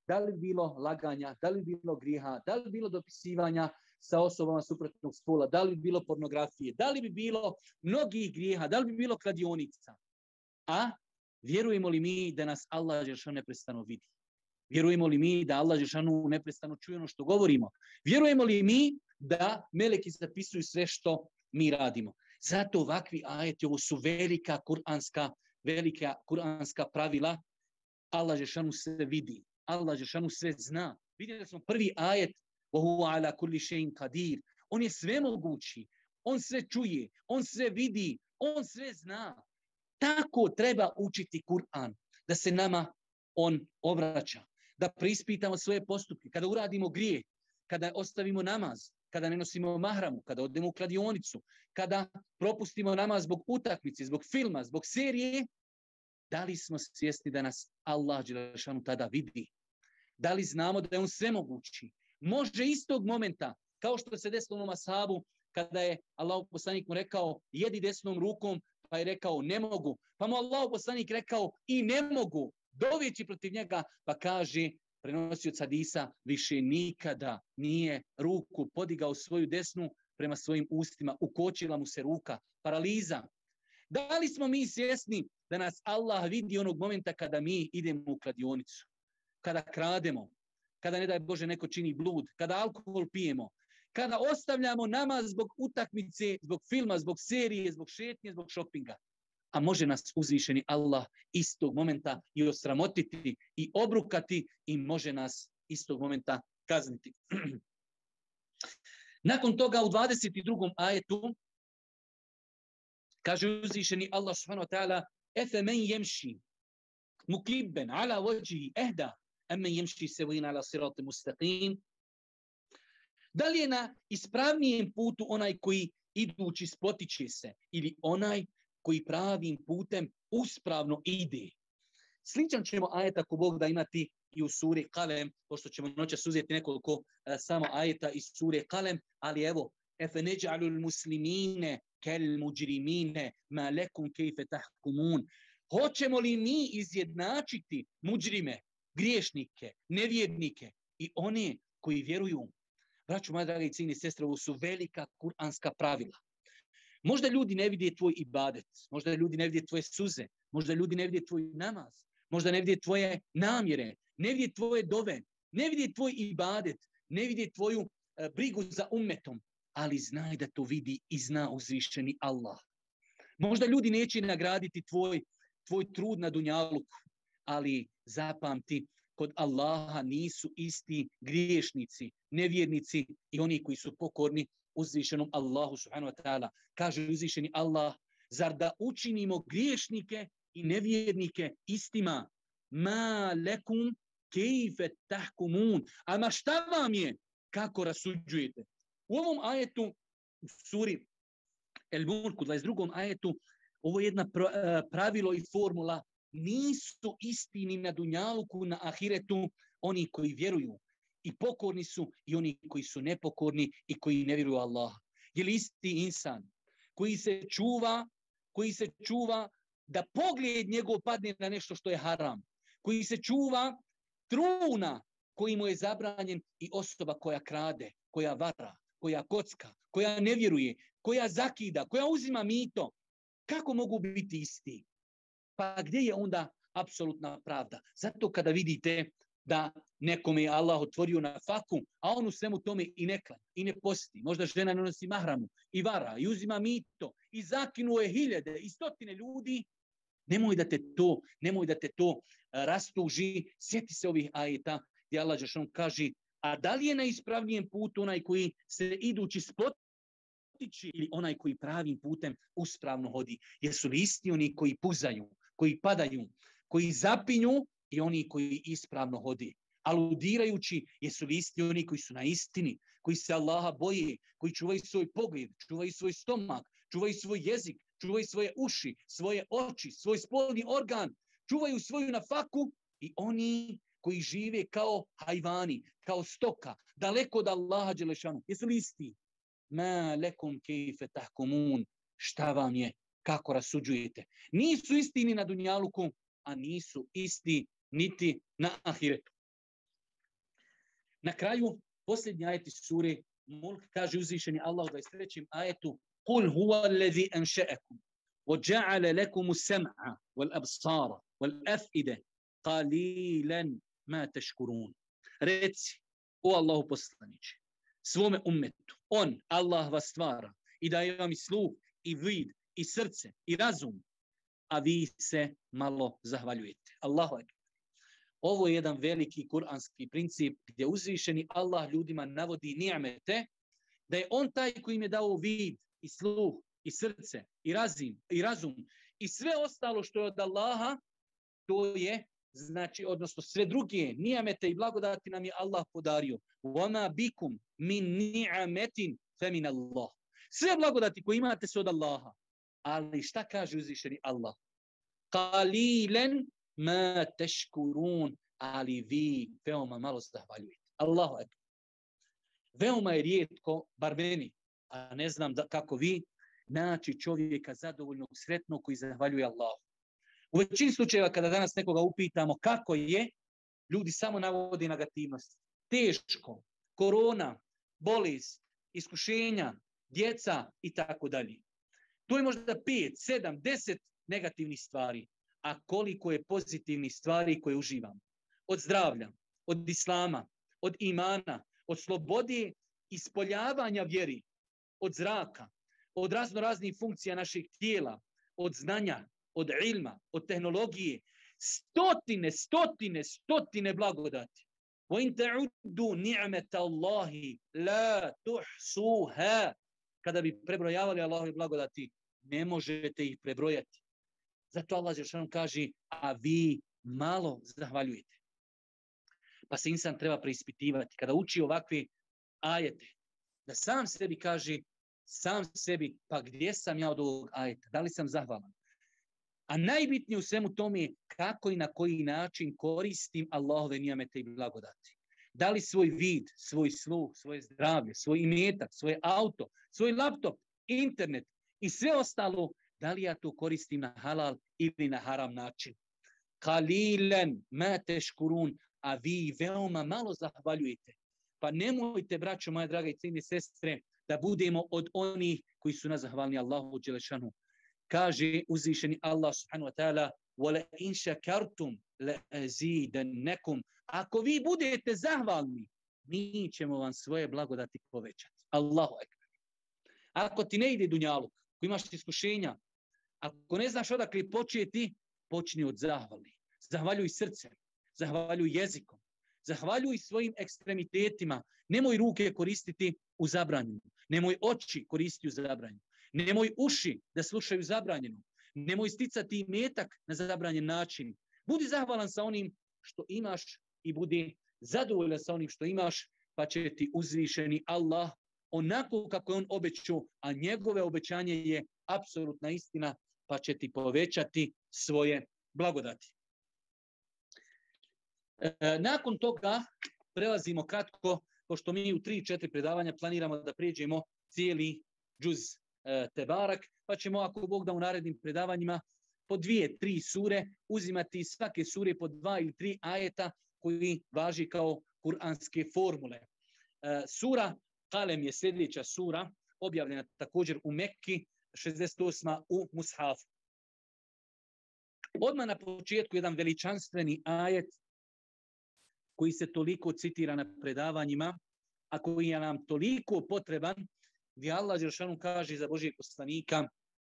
da li bilo laganja, da li bilo grijeha, da li bilo dopisivanja sa osobama suprotnog spola, da li bilo pornografije, da li bi bilo mnogih grijeha, da li bi bilo kladionica. A vjerujemo li mi da nas Allah dželešanu neprestano vidi? Vjerujemo li mi da Allah dželešanu neprestano čuje ono što govorimo? Vjerujemo li mi da meleki zapisuju sve što mi radimo? Zato ovakvi ajeti, ovo su velika kuranska pravila. Allah dželešanu sve vidi. Allah dželešanu sve zna. Vidjeli smo prvi ajet وَهُوَ عَلَى كُلِّ شَيْءٍ قَدِيرٌ. On je sve mogući. On sve čuje. On sve vidi. On sve zna. Tako treba učiti Kur'an. Da se nama on obraća. Da preispitamo svoje postupke. Kada uradimo grijeh. Kada ostavimo namaz. Kada ne nosimo mahramu. Kada odemo u kladionicu. Kada propustimo namaz zbog utakmice. Zbog filma. Zbog serije. Da li smo svjesni da nas Allah dželešanu tada vidi? Da li znamo da je on svemogući? Može istog momenta, kao što se desilo onom ashabu, kada je Allahov poslanik mu rekao, jedi desnom rukom, pa je rekao, ne mogu. Pa mu Allahov poslanik rekao, i ne mogu, dovijeći protiv njega, pa kaže, prenosioc hadisa, više nikada nije ruku podigao svoju desnu prema svojim ustima, ukočila mu se ruka, paraliza. Da li smo mi svjesni da nas Allah vidi onog momenta kada mi idemo u kladionicu, kada krademo, kada ne daj Bože neko čini blud, kada alkohol pijemo, kada ostavljamo namaz zbog utakmice, zbog filma, zbog serije, zbog šetnje, zbog šopinga. A može nas uzvišeni Allah istog momenta i osramotiti i obrukati i može nas istog momenta kazniti. Nakon toga u 22. ajetu kaže uzvišeni Allah subhanahu wa ta'ala efe men jemši mukibben ala vođi ehda amen jemši sevina ala sirati mustaqim. Da li je na ispravnijem putu onaj koji idući spotiče se ili onaj koji pravim putem uspravno ide? Sličan ćemo ajet ako Bog da imati i u suri Kalem, pošto ćemo noćas uzeti nekoliko samo ajeta iz sure Kalem, ali evo, efe neđa'lul muslimine kel muđrimine ma lekum kejfe tahkumun. Hoćemo li mi izjednačiti muđrime, griješnike, nevjernike i one koji vjeruju? Braćo, moja draga i cijene sestre, ovo su velika kuranska pravila. Možda ljudi ne vide tvoj ibadet, možda ljudi ne vide tvoje suze, možda ljudi ne vide tvoj namaz, možda ne vide tvoje namjere, ne vide tvoje dove, ne vide tvoj ibadet, ne vide tvoju brigu za ummetom, ali znaj da to vidi i zna uzvišeni Allah. Možda ljudi neće nagraditi tvoj trud na dunjaluku, ali zapamti, kod Allaha nisu isti griješnici, nevjernici i oni koji su pokorni uzvišenom Allahu subhanahu wa ta'ala. Kaže uzvišeni Allah, zar da učinimo griješnike i nevjernike istima? Ma lekum kejfe tahkumun. Ama šta vam je? Kako rasuđujete? U ovom ajetu, u suri El-Mulk, u 22. ajetu, ovo je jedna pravilo i formula. Nisu istini na dunjaluku, na ahiretu, oni koji vjeruju i pokorni su i oni koji su nepokorni i koji ne vjeruju Allah. Je li isti insan koji se čuva da pogled njegov padne na nešto što je haram, koji se čuva truna koji mu je zabranjen i osoba koja krade, koja vara, koja kocka, koja ne vjeruje, koja zakida, koja uzima mito, kako mogu biti isti? Pa gdje je onda apsolutna pravda? Zato kada vidite da nekome je Allah otvorio na faku, a on u svemu tome i ne klanja, i ne posti, možda žena ne nosi mahramu, i vara, i uzima mito, i zakinuje hiljade i stotine ljudi, nemoj da te to rastuži. Sjeti se ovih ajeta gdje Allah dželešanu kaže, a da li je na ispravnijem putu onaj koji se idući spotiči ili onaj koji pravim putem uspravno hodi? Jesu li isti oni koji puzaju, koji padaju, koji zapinju i oni koji ispravno hodi? Aludirajući, jesu li isti oni koji su na istini, koji se Allaha boje, koji čuvaju svoj pogled, čuvaju svoj stomak, čuvaju svoj jezik, čuvaju svoje uši, svoje oči, svoj spolni organ, čuvaju svoju nafaku, i oni koji žive kao hajvani, kao stoka, daleko od Allaha dželešanu. Jesu li isti? Ma lekum kejfe tahkumun. Šta vam je? Kako rasuđujete? Nisu isti ni na dunjaluku, a nisu isti niti na ahiretu. Na kraju, posljednji ajet iz sure Mulk kaže uzvišeni Allah u 23. ajetu Kul huwa allazi anša'akum وَجَعَلَ لَكُمُ السَّمْعَ وَالْأَبْصَارَ وَالْأَفْئِدَ قَلِيلًا مَا تَشْكُرُونَ. Reci, o Allahu poslaniče, svome ummetu, on, Allah vas stvara i daje vam i sluh, i vid, i srce, i razum, a vi se malo zahvaljujete. Allahu ekber. Ovo je jedan veliki kuranski princip gdje uzvišeni Allah ljudima navodi ni'mete, da je on taj koji im je dao vid i sluh i srce i razum i sve ostalo što je od Allaha, to je, znači, odnosno sve druge ni'mete i blagodati nam je Allah podario. وَمَا بِكُمْ مِنْ نِعَمَةٍ فَمِنَ اللَّهِ. Sve blagodati koje imate su od Allaha. Ali šta kaže uzvišeni Allah? قَلِيلًا مَا تَشْكُرُونَ. Ali vi veoma malo zahvaljujete. Allahu ekber. Veoma je rijetko, bar meni, a ne znam kako vi, naći čovjeka zadovoljnog, sretnog koji zahvaljuje Allahu. U većini slučajeva kada danas nekoga upitamo kako je, ljudi samo navode negativnost. Teško, korona, bolest, iskušenja, djeca i tako dalje. To je možda 5, 7, 10 negativnih stvari. A koliko je pozitivnih stvari koje uživamo? Od zdravlja, od islama, od imana, od slobode ispoljavanja vjeri, od zraka, od raznih funkcija naših tijela, od znanja, od ilma, od tehnologije, stotine blagodati. وَإِنْ تَعُدُّوا نِعْمَةَ اللَّهِ لَا تُحْصُوهَا. Kada bi prebrojavali Allahove blagodati, ne možete ih prebrojati. Zato Allah dželle kaže, a vi malo zahvaljujete. Pa se insan treba preispitivati kada uči ovakve ajete, da sam sebi kaže, pa gdje sam ja od ovog ajeta, da li sam zahvalan? A najbitnije u svemu tome je kako i na koji način koristim Allahove nijamete i blagodati. Da li svoj vid, svoj sluh, svoje zdravlje, svoj imetak, svoje auto, svoj laptop, internet i sve ostalo, da li ja to koristim na halal ili na haram način. Qalilan ma tashkurun, a vi veoma malo zahvaljujete. Pa nemojte, braćo moje drage i cijene sestre, da budemo od onih koji su nazahvalni Allahu dželešanu. Kaže uzvišeni Allah subhanahu wa ta'ala وَلَا إِنْ شَكَرْتُمْ لَأَزِيدَنَّكُمْ. Ako vi budete zahvalni, mi ćemo vam svoje blagodati povećati. Allahu ekber. Ako ti ne ide dunjaluk, ako imaš iskušenja, ako ne znaš odakle početi, počni od zahvali. Zahvaljuj srcem, zahvaljuj jezikom, zahvaljuj svojim ekstremitetima. Nemoj ruke koristiti u zabranjenu, nemoj oči koristiti u zabranjenu, nemoj uši da slušaju zabranjeno, nemoj sticati imetak na zabranjen način. Budi zahvalan sa onim što imaš i budi zadovoljan sa onim što imaš, pa će ti uzvišeni Allah onako kako je on obećao, a njegove obećanje je apsolutna istina, pa će ti povećati svoje blagodati. Nakon toga prelazimo kratko, pošto mi u 3-4 predavanja planiramo da prijeđemo cijeli džuz Tebarak, pa ćemo, ako Bog da, u narednim predavanjima po 2-3 sure uzimati svake sure po 2 ili 3 ajeta koji važi kao kuranske formule. Sura Kalem je sljedeća sura, objavljena također u Mekki, 68. u Mushafu. Odmah na početku jedan veličanstveni ajet koji se toliko citira na predavanjima, a koji je nam toliko potreban, gdje Allah dželešanu kaže za Božijeg poslanika: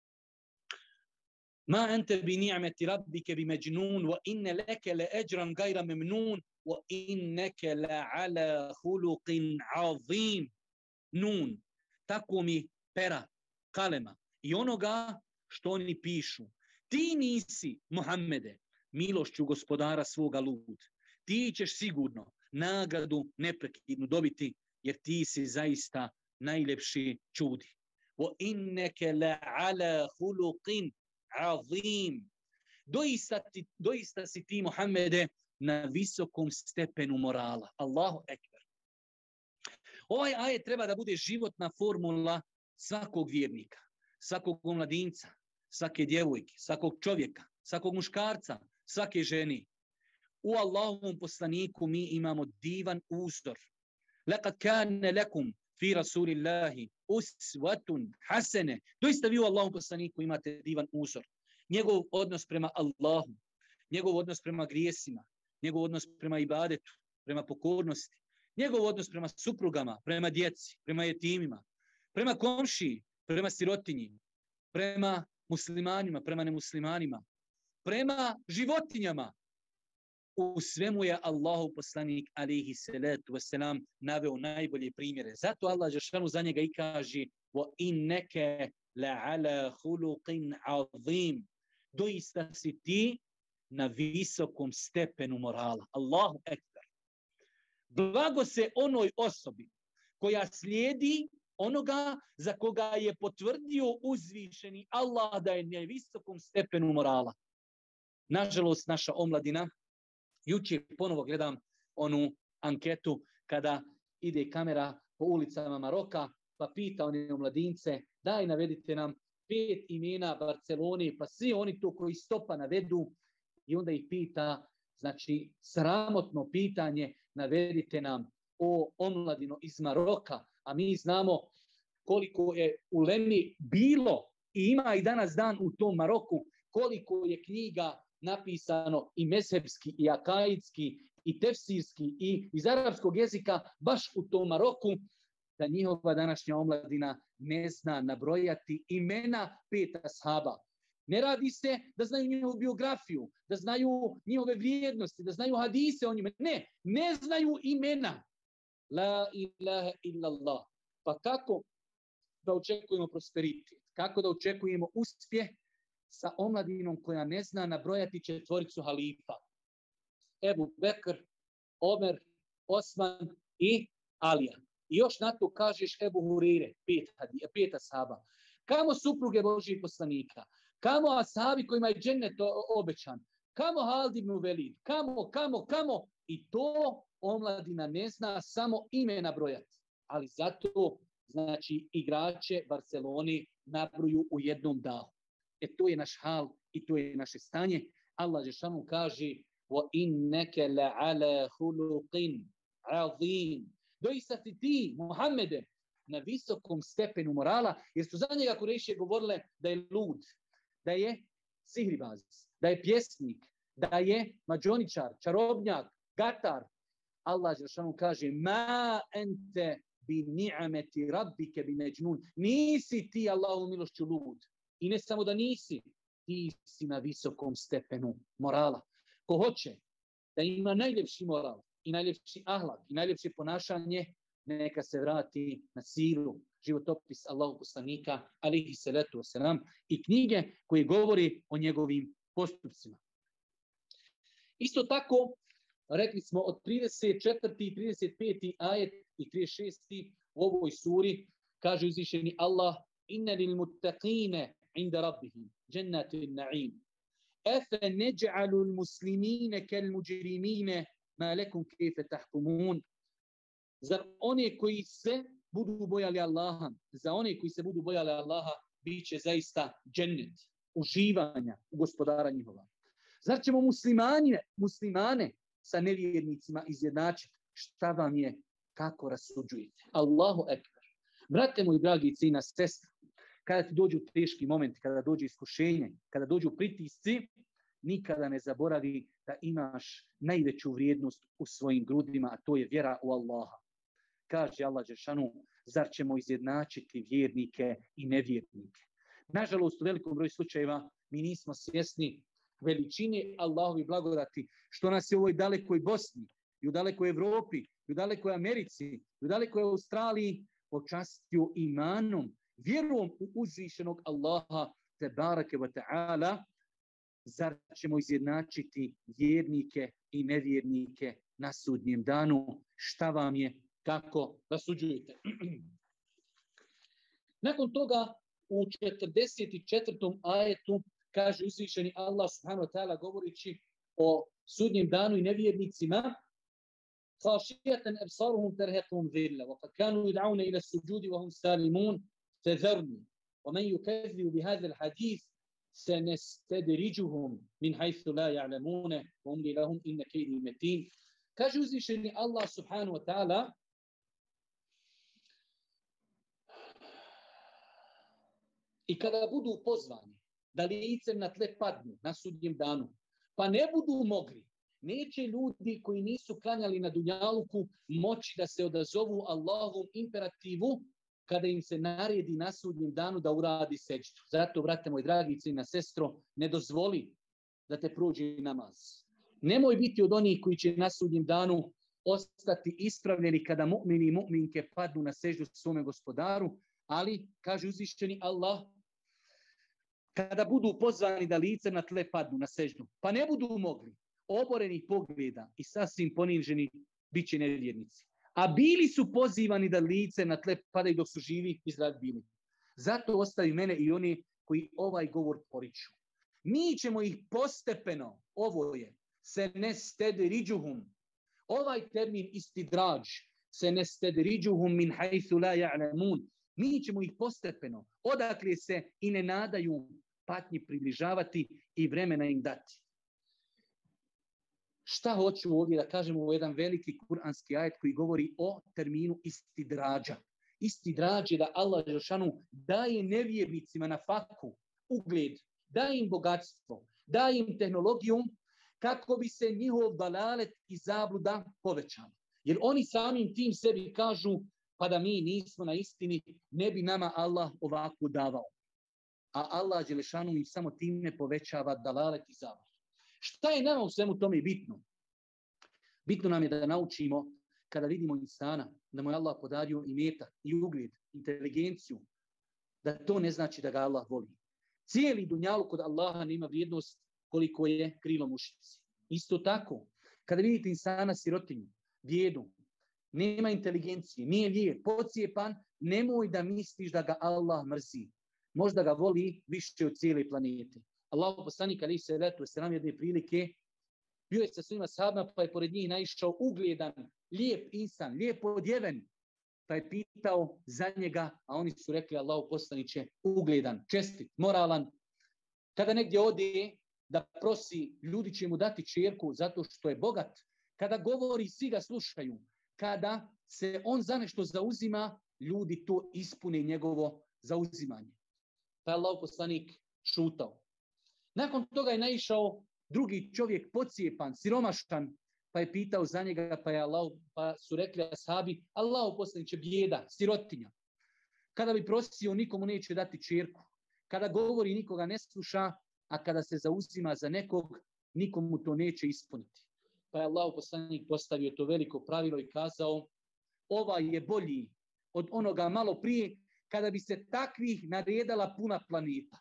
Ma ente bi ni'meti rabbike bi međnun, wa inne leke le eđran gajra memnun, wa inneke le ala huluqin azim. Nun, tako mi pera, kalema i onoga što oni pišu. Ti nisi, Muhammede, milošću gospodara svoga lud. Ti ćeš sigurno nagradu neprekidnu dobiti, jer ti si zaista najljepši čudi. Wa inneke la ala huluqin azim. Doista si ti, Muhammede, na visokom stepenu morala. Allahu ekber. Ovaj ajet treba da bude životna formula svakog vjernika, svakog mladinca, svake djevojke, svakog čovjeka, svakog muškarca, svake žene. U Allahovom poslaniku mi imamo divan uzor, لَقَدْ كَانَ لَكُمْ fi Rasulillahi uswatun hasene. Doista vi u Allahom poslaniku imate divan uzor. Njegov odnos prema Allahu, njegov odnos prema grijesima, njegov odnos prema ibadetu, prema pokornosti, njegov odnos prema suprugama, prema djeci, prema jetimima, prema komšiji, prema sirotinji, prema muslimanima, prema nemuslimanima, prema životinjama. U svemu je Allahov poslanik alejhi salatu vesselam naveo najbolje primjere. Zato Allah dželle za njega i kaže: "Wa innaka la'ala khuluqin 'azim." Doista si ti na visokom stepenu morala. Allahu ekber. Blago se onoj osobi koja slijedi onoga za koga je potvrdio uzvišeni Allah da je na visokom stepenu morala. Nažalost, naša omladina, jučer ponovo gledam onu anketu kada ide kamera po ulicama Maroka, pa pita one omladince: daj navedite nam 5 imena Barcelone, pa svi oni to koji stopa navedu, i onda ih pita, znači sramotno pitanje, navedite nam o omladino iz Maroka, a mi znamo koliko je ulemi bilo i ima i danas dan u tom Maroku, koliko je knjiga napisano i mezhebski, i akaidski, i tefsirski, i iz arapskog jezika, baš u tom Maroku, da njihova današnja omladina ne zna nabrojati imena 5 ashaba. Ne radi se da znaju njihovu biografiju, da znaju njihove vrijednosti, da znaju hadise o njima. Ne znaju imena. La ilaha illallah. Pa kako da očekujemo prosperitet? Kako da očekujemo uspjeh sa omladinom koja ne zna nabrojati 4 halifa? Ebu Bekr, Omer, Osman i Alija. I još na to kažeš Ebu Hurire, 5 ashaba. Kamo supruge Božijeg poslanika? Kamo ashabi kojima je džennet obećan? Kamo Halid ibn Velid? Kamo? I to omladina ne zna samo ime nabrojati. Ali zato, znači, igrače Barcelone nabroju u jednom dahu. To je naš hal i to je naše stanje. Allah dželešanu kaže: وَإِنَّكَ لَعَلَى خُلُقٍ عَظِيمٍ. Doista si ti, Muhammede, na visokom stepenu morala, jer su za njega Kurejšije govorile da je lud, da je sihribaz, da je pjesnik, da je mađoničar, čarobnjak, gatar. Allah dželešanu kaže: "Ma ente bi ni'ameti rabbike bi međnun." Nisi ti Allahu milošću lud. I ne samo da nisi, ti si na visokom stepenu morala. Ko hoće da ima najljepši moral i najljepši ahlak i najljepše ponašanje, neka se vrati na siru, životopis Allahog poslanika alejhi salatu vesselam i knjige koje govori o njegovim postupcima. Isto tako, rekli smo od 34. i 35. ajet i 36. u ovoj suri kaže uzvišeni Allah: "Inna lil muttaqine inda rabbihim jannatin na'im. Afa naj'alu al muslimina kal mujrimina ma lakum kayfa tahkumun." Zar one koji se budu bojali Allaha, za one koji se budu bojali Allaha, bit će zaista džennet, uživanja u gospodara njihova. Zar ćemo muslimane sa nevjernicima izjednačiti? Šta vam je, kako rasuđujete? Allahu ekber. Brate moji dragi i cijena sestra, kada ti dođu teški momenti, kada dođu iskušenje, kada dođu pritisci, nikada ne zaboravi da imaš najveću vrijednost u svojim grudima, a to je vjera u Allaha. Kaže Allah dželešanu: "Zar ćemo izjednačiti vjernike i nevjernike?" Nažalost, u velikom broju slučajeva mi nismo svjesni veličine Allahovi blagodati, što nas je u ovoj dalekoj Bosni, i u dalekoj Evropi, i u dalekoj Americi, i u dalekoj Australiji počastio imanom, vjerom u uzvišenog Allaha tebareke ve ta'ala. Zar ćemo izjednačiti vjernike i nevjernike na sudnjem danu? Šta vam je, kako rasuđujete? Nakon toga u 44. ajetu kaže uzvišeni Allah subhanahu wa ta'ala govoreći o sudnjem danu i nevjernicima: خَاشِيَةً أَبْصَارُهُمْ تَرْهَقُهُمْ ذِلَّةٌ وَقَدْ كَانُوا يُدْعَوْنَ إِلَى السُّجُودِ وَهُمْ سَالِمُونَ فَذَرْنِي وَمَنْ يُكَذِّبُ بِهَذَا الْحَدِيثِ سَنَسْتَدْرِجُهُمْ مِنْ حَيْثُ لَا يَعْلَمُونَ وَأُمْلِي لَهُمْ إِنَّ كَيْدِي مَتِينٌ. Kaže uzvišeni Allah subhanahu wa ta'ala: I kada budu pozvani da licem na tle padnu na sudnjem danu, pa ne budu mogli, neće ljudi koji nisu klanjali na dunjaluku moći da se odazovu Allahovom imperativu kada im se naredi na sudnjem danu da uradi sećdu. Zato, brate moj dragi, cijena sestro, ne dozvoli da te prođe namaz. Nemoj biti od onih koji će na sudnjem danu ostati ispravljeni kada mu'mini i mu'minke padnu na sećdu svome gospodaru, ali, kaže uzvišeni Allah, kada budu pozvani da lice na tle padnu na sećdu, pa ne budu mogli, oborenih pogleda i sasvim poniženi, bit će nevjernici. A bili su pozivani da lice na tle padaju dok su živi i zdravi bili. Zato ostavi mene i oni koji ovaj govor poriču. Mi ćemo ih postepeno, ovo je, se ne stedriđuhum. Ovaj termin istidrađ, se ne stedriđuhum min hajthu la ja'lamun. Mi ćemo ih postepeno, odakle se i ne nadaju, patnji približavati i vremena im dati. Šta hoću ovdje da kažem, ovo je jedan veliki kuranski ajet koji govori o terminu istidrađa. Istidrađ je da Allah Žešanu daje nevjernicima na faku ugled, daje im bogatstvo, daje im tehnologiju kako bi se njihov dalalet i zabluda povećala. Jer oni samim tim sebi kažu, pa da mi nismo na istini, ne bi nama Allah ovako davao. A Allah Žešanu im samo time povećava dalalet i zabludu. Šta je nama u svemu tome bitno? Bitno nam je da naučimo kada vidimo insana, da mu je Allah podario i metak, i ugled, inteligenciju, da to ne znači da ga Allah voli. Cijeli dunjalu kod Allaha nema vrijednost koliko je krilo mušici. Isto tako, kada vidite insana sirotinju, bijedu, nema inteligencije, nije lijep, pocijepan, nemoj da misliš da ga Allah mrzi. Možda ga voli više od cijele planete. Allahu poslanik alejhi selatu vesselam jedne prilike bio je sa svima sahabima, pa je pored njih naišao ugledan, lijep insan, lijepo odjeven, pa je pitao za njega, a oni su rekli Allahu poslaniče, ugledan, čestit, moralan. Kada negdje ode da prosi, ljudi će mu dati ćerku zato što je bogat. Kada govori, svi ga slušaju. Kada se on za nešto zauzima, ljudi to ispune njegovo zauzimanje. Pa je Allahu poslanik šutao. Nakon toga je naišao drugi čovjek, pocijepan, siromašan, pa je pitao za njega, pa su rekli ashabi, Allahu poslaniče, bijeda, sirotinja. Kada bi prosio, nikomu neće dati ćerku. Kada govori, nikoga ne sluša, a kada se zauzima za nekog, nikomu to neće ispuniti. Pa je Allahu poslanik postavio to veliko pravilo i kazao, ovaj je bolji od onoga malo prije, kada bi se takvih naredala puna planeta.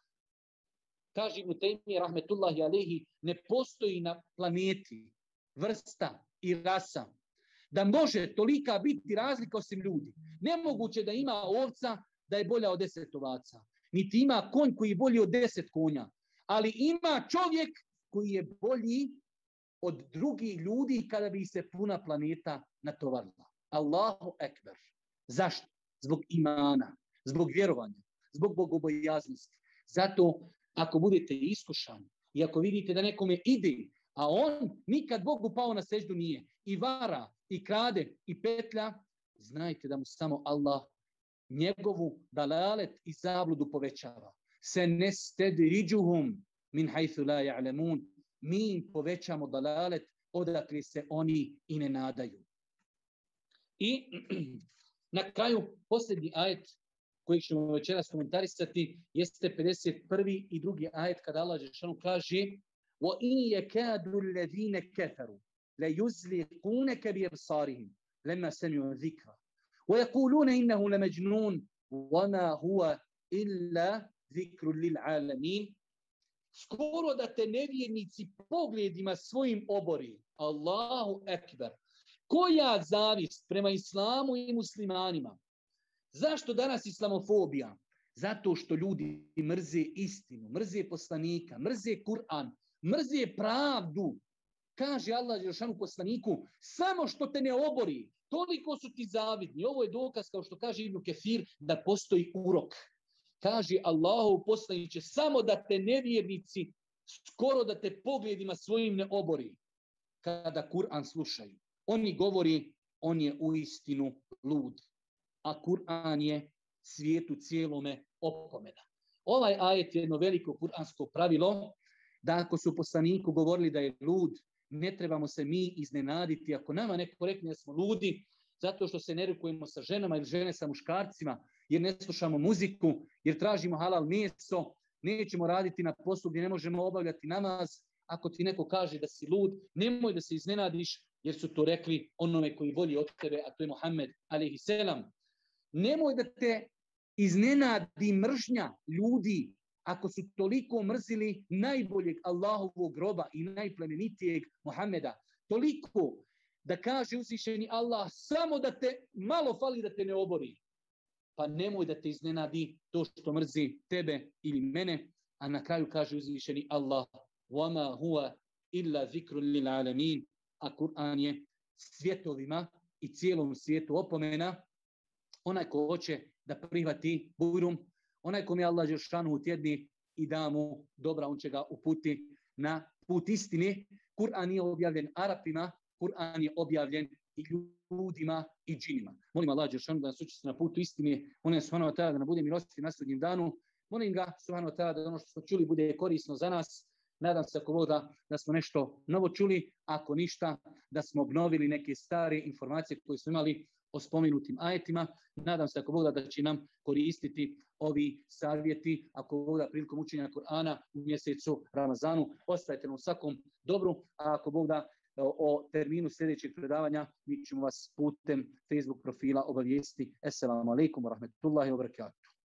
Kaže Ibn Tejmije, rahmetullahi alehi, ne postoji na planeti vrsta i rasa da može tolika biti razlika osim ljudi. Nemoguće da ima ovca da je bolja od 10 ovaca. Niti ima konj koji je bolji od 10 konja. Ali ima čovjek koji je bolji od drugih ljudi kada bi se puna planeta natovarila. Allahu ekber. Zašto? Zbog imana, zbog vjerovanja, zbog bogobojaznosti. Zato ako budete iskušani i ako vidite da nekome ide, a on nikad Bogu pao na seždu nije, i vara, i krade, i petlja, znajte da mu samo Allah njegovu dalalet i zabludu povećava. Se ne stedriđuhum min hajthu la ja'lamun. Mi im povećamo dalalet odakle se oni i ne nadaju. I na kraju posljednji ajet koji ćemo večeras komentarisati jeste 51. i 2. ajet kada Allah dželešanu kaže وَإِنْ يَكَادُ الَّذِينَ كَفَرُوا لَيُزْلِقُونَكَ بِأَبْصَارِهِمْ لَمَّا سَمِعُوا الذِّكْرَ وَيَقُولُونَ إِنَّهُ لَمَجْنُونٌ وَمَا هُوَ إِلَّا ذِكْرٌ لِلْعَالَمِينَ. Skoro da te nevjernici pogledima svojim obori. Allahu ekber. Koja zavist prema islamu i muslimanima. Zašto danas islamofobija? Zato što ljudi mrze istinu, mrze poslanika, mrze Kur'an, mrze pravdu. Kaže Allah dželešanu poslaniku, samo što te ne obori, toliko su ti zavidni. Ovo je dokaz, kao što kaže Ibn Kefir, da postoji urok. Kaže Allahov poslaniče, samo da te nevjernici, skoro da te pogledima svojim ne obori. Kada Kur'an slušaju. Oni govori, on je uistinu lud. A Kur'an je svijetu cijelome opomena. Ovaj ajet je jedno veliko kuransko pravilo, da ako su poslaniku govorili da je lud, ne trebamo se mi iznenaditi. Ako nama neko rekne da smo ludi, zato što se ne rukujemo sa ženama ili žene sa muškarcima, jer ne slušamo muziku, jer tražimo halal meso, nećemo raditi na poslu gdje ne možemo obavljati namaz. Ako ti neko kaže da si lud, nemoj da se iznenadiš, jer su to rekli onome koji bolji od tebe, a to je Muhammed alejhi selam. Nemoj da te iznenadi mržnja ljudi ako su toliko mrzili najboljeg Allahovog roba i najplemenitijeg Muhammeda. Toliko da kaže uzvišeni Allah samo da te malo fali da te ne obori. Pa nemoj da te iznenadi to što mrzi tebe ili mene, a na kraju kaže uzvišeni Allah وَمَا هُوَ إِلَّا ذِكْرٌ لِلْعَالَمِينَ, a Kur'an je svjetovima i cijelom svijetu opomena. Onaj ko hoće da prihvati bujrum, onaj kom je Allah dželešanu tjedni i da mu dobra, on će ga uputi na put istine. Kur'an je objavljen Arapima, Kur'an je objavljen i ljudima i džinima. Molim Allah dželešanu da nas učesti na putu istine, molim subhanahu wa ta'ala da nam bude milostiv na sudnjem danu, molim ga subhanahu wa ta'ala da ono što smo čuli bude korisno za nas. Nadam se ako Bog da smo nešto novo čuli, ako ništa da smo obnovili neke stare informacije koje smo imali o spomenutim ajetima. Nadam se ako Bog da će nam koristiti ovi savjeti, ako Bog prilikom učenja Kur'ana u mjesecu Ramazanu. Ostajte nam u svakom dobru, a ako Bog o terminu sljedećeg predavanja mi ćemo vas putem Facebook profila obavijestiti. Assalamu alaikum wa rahmatullahi wa barakatuh.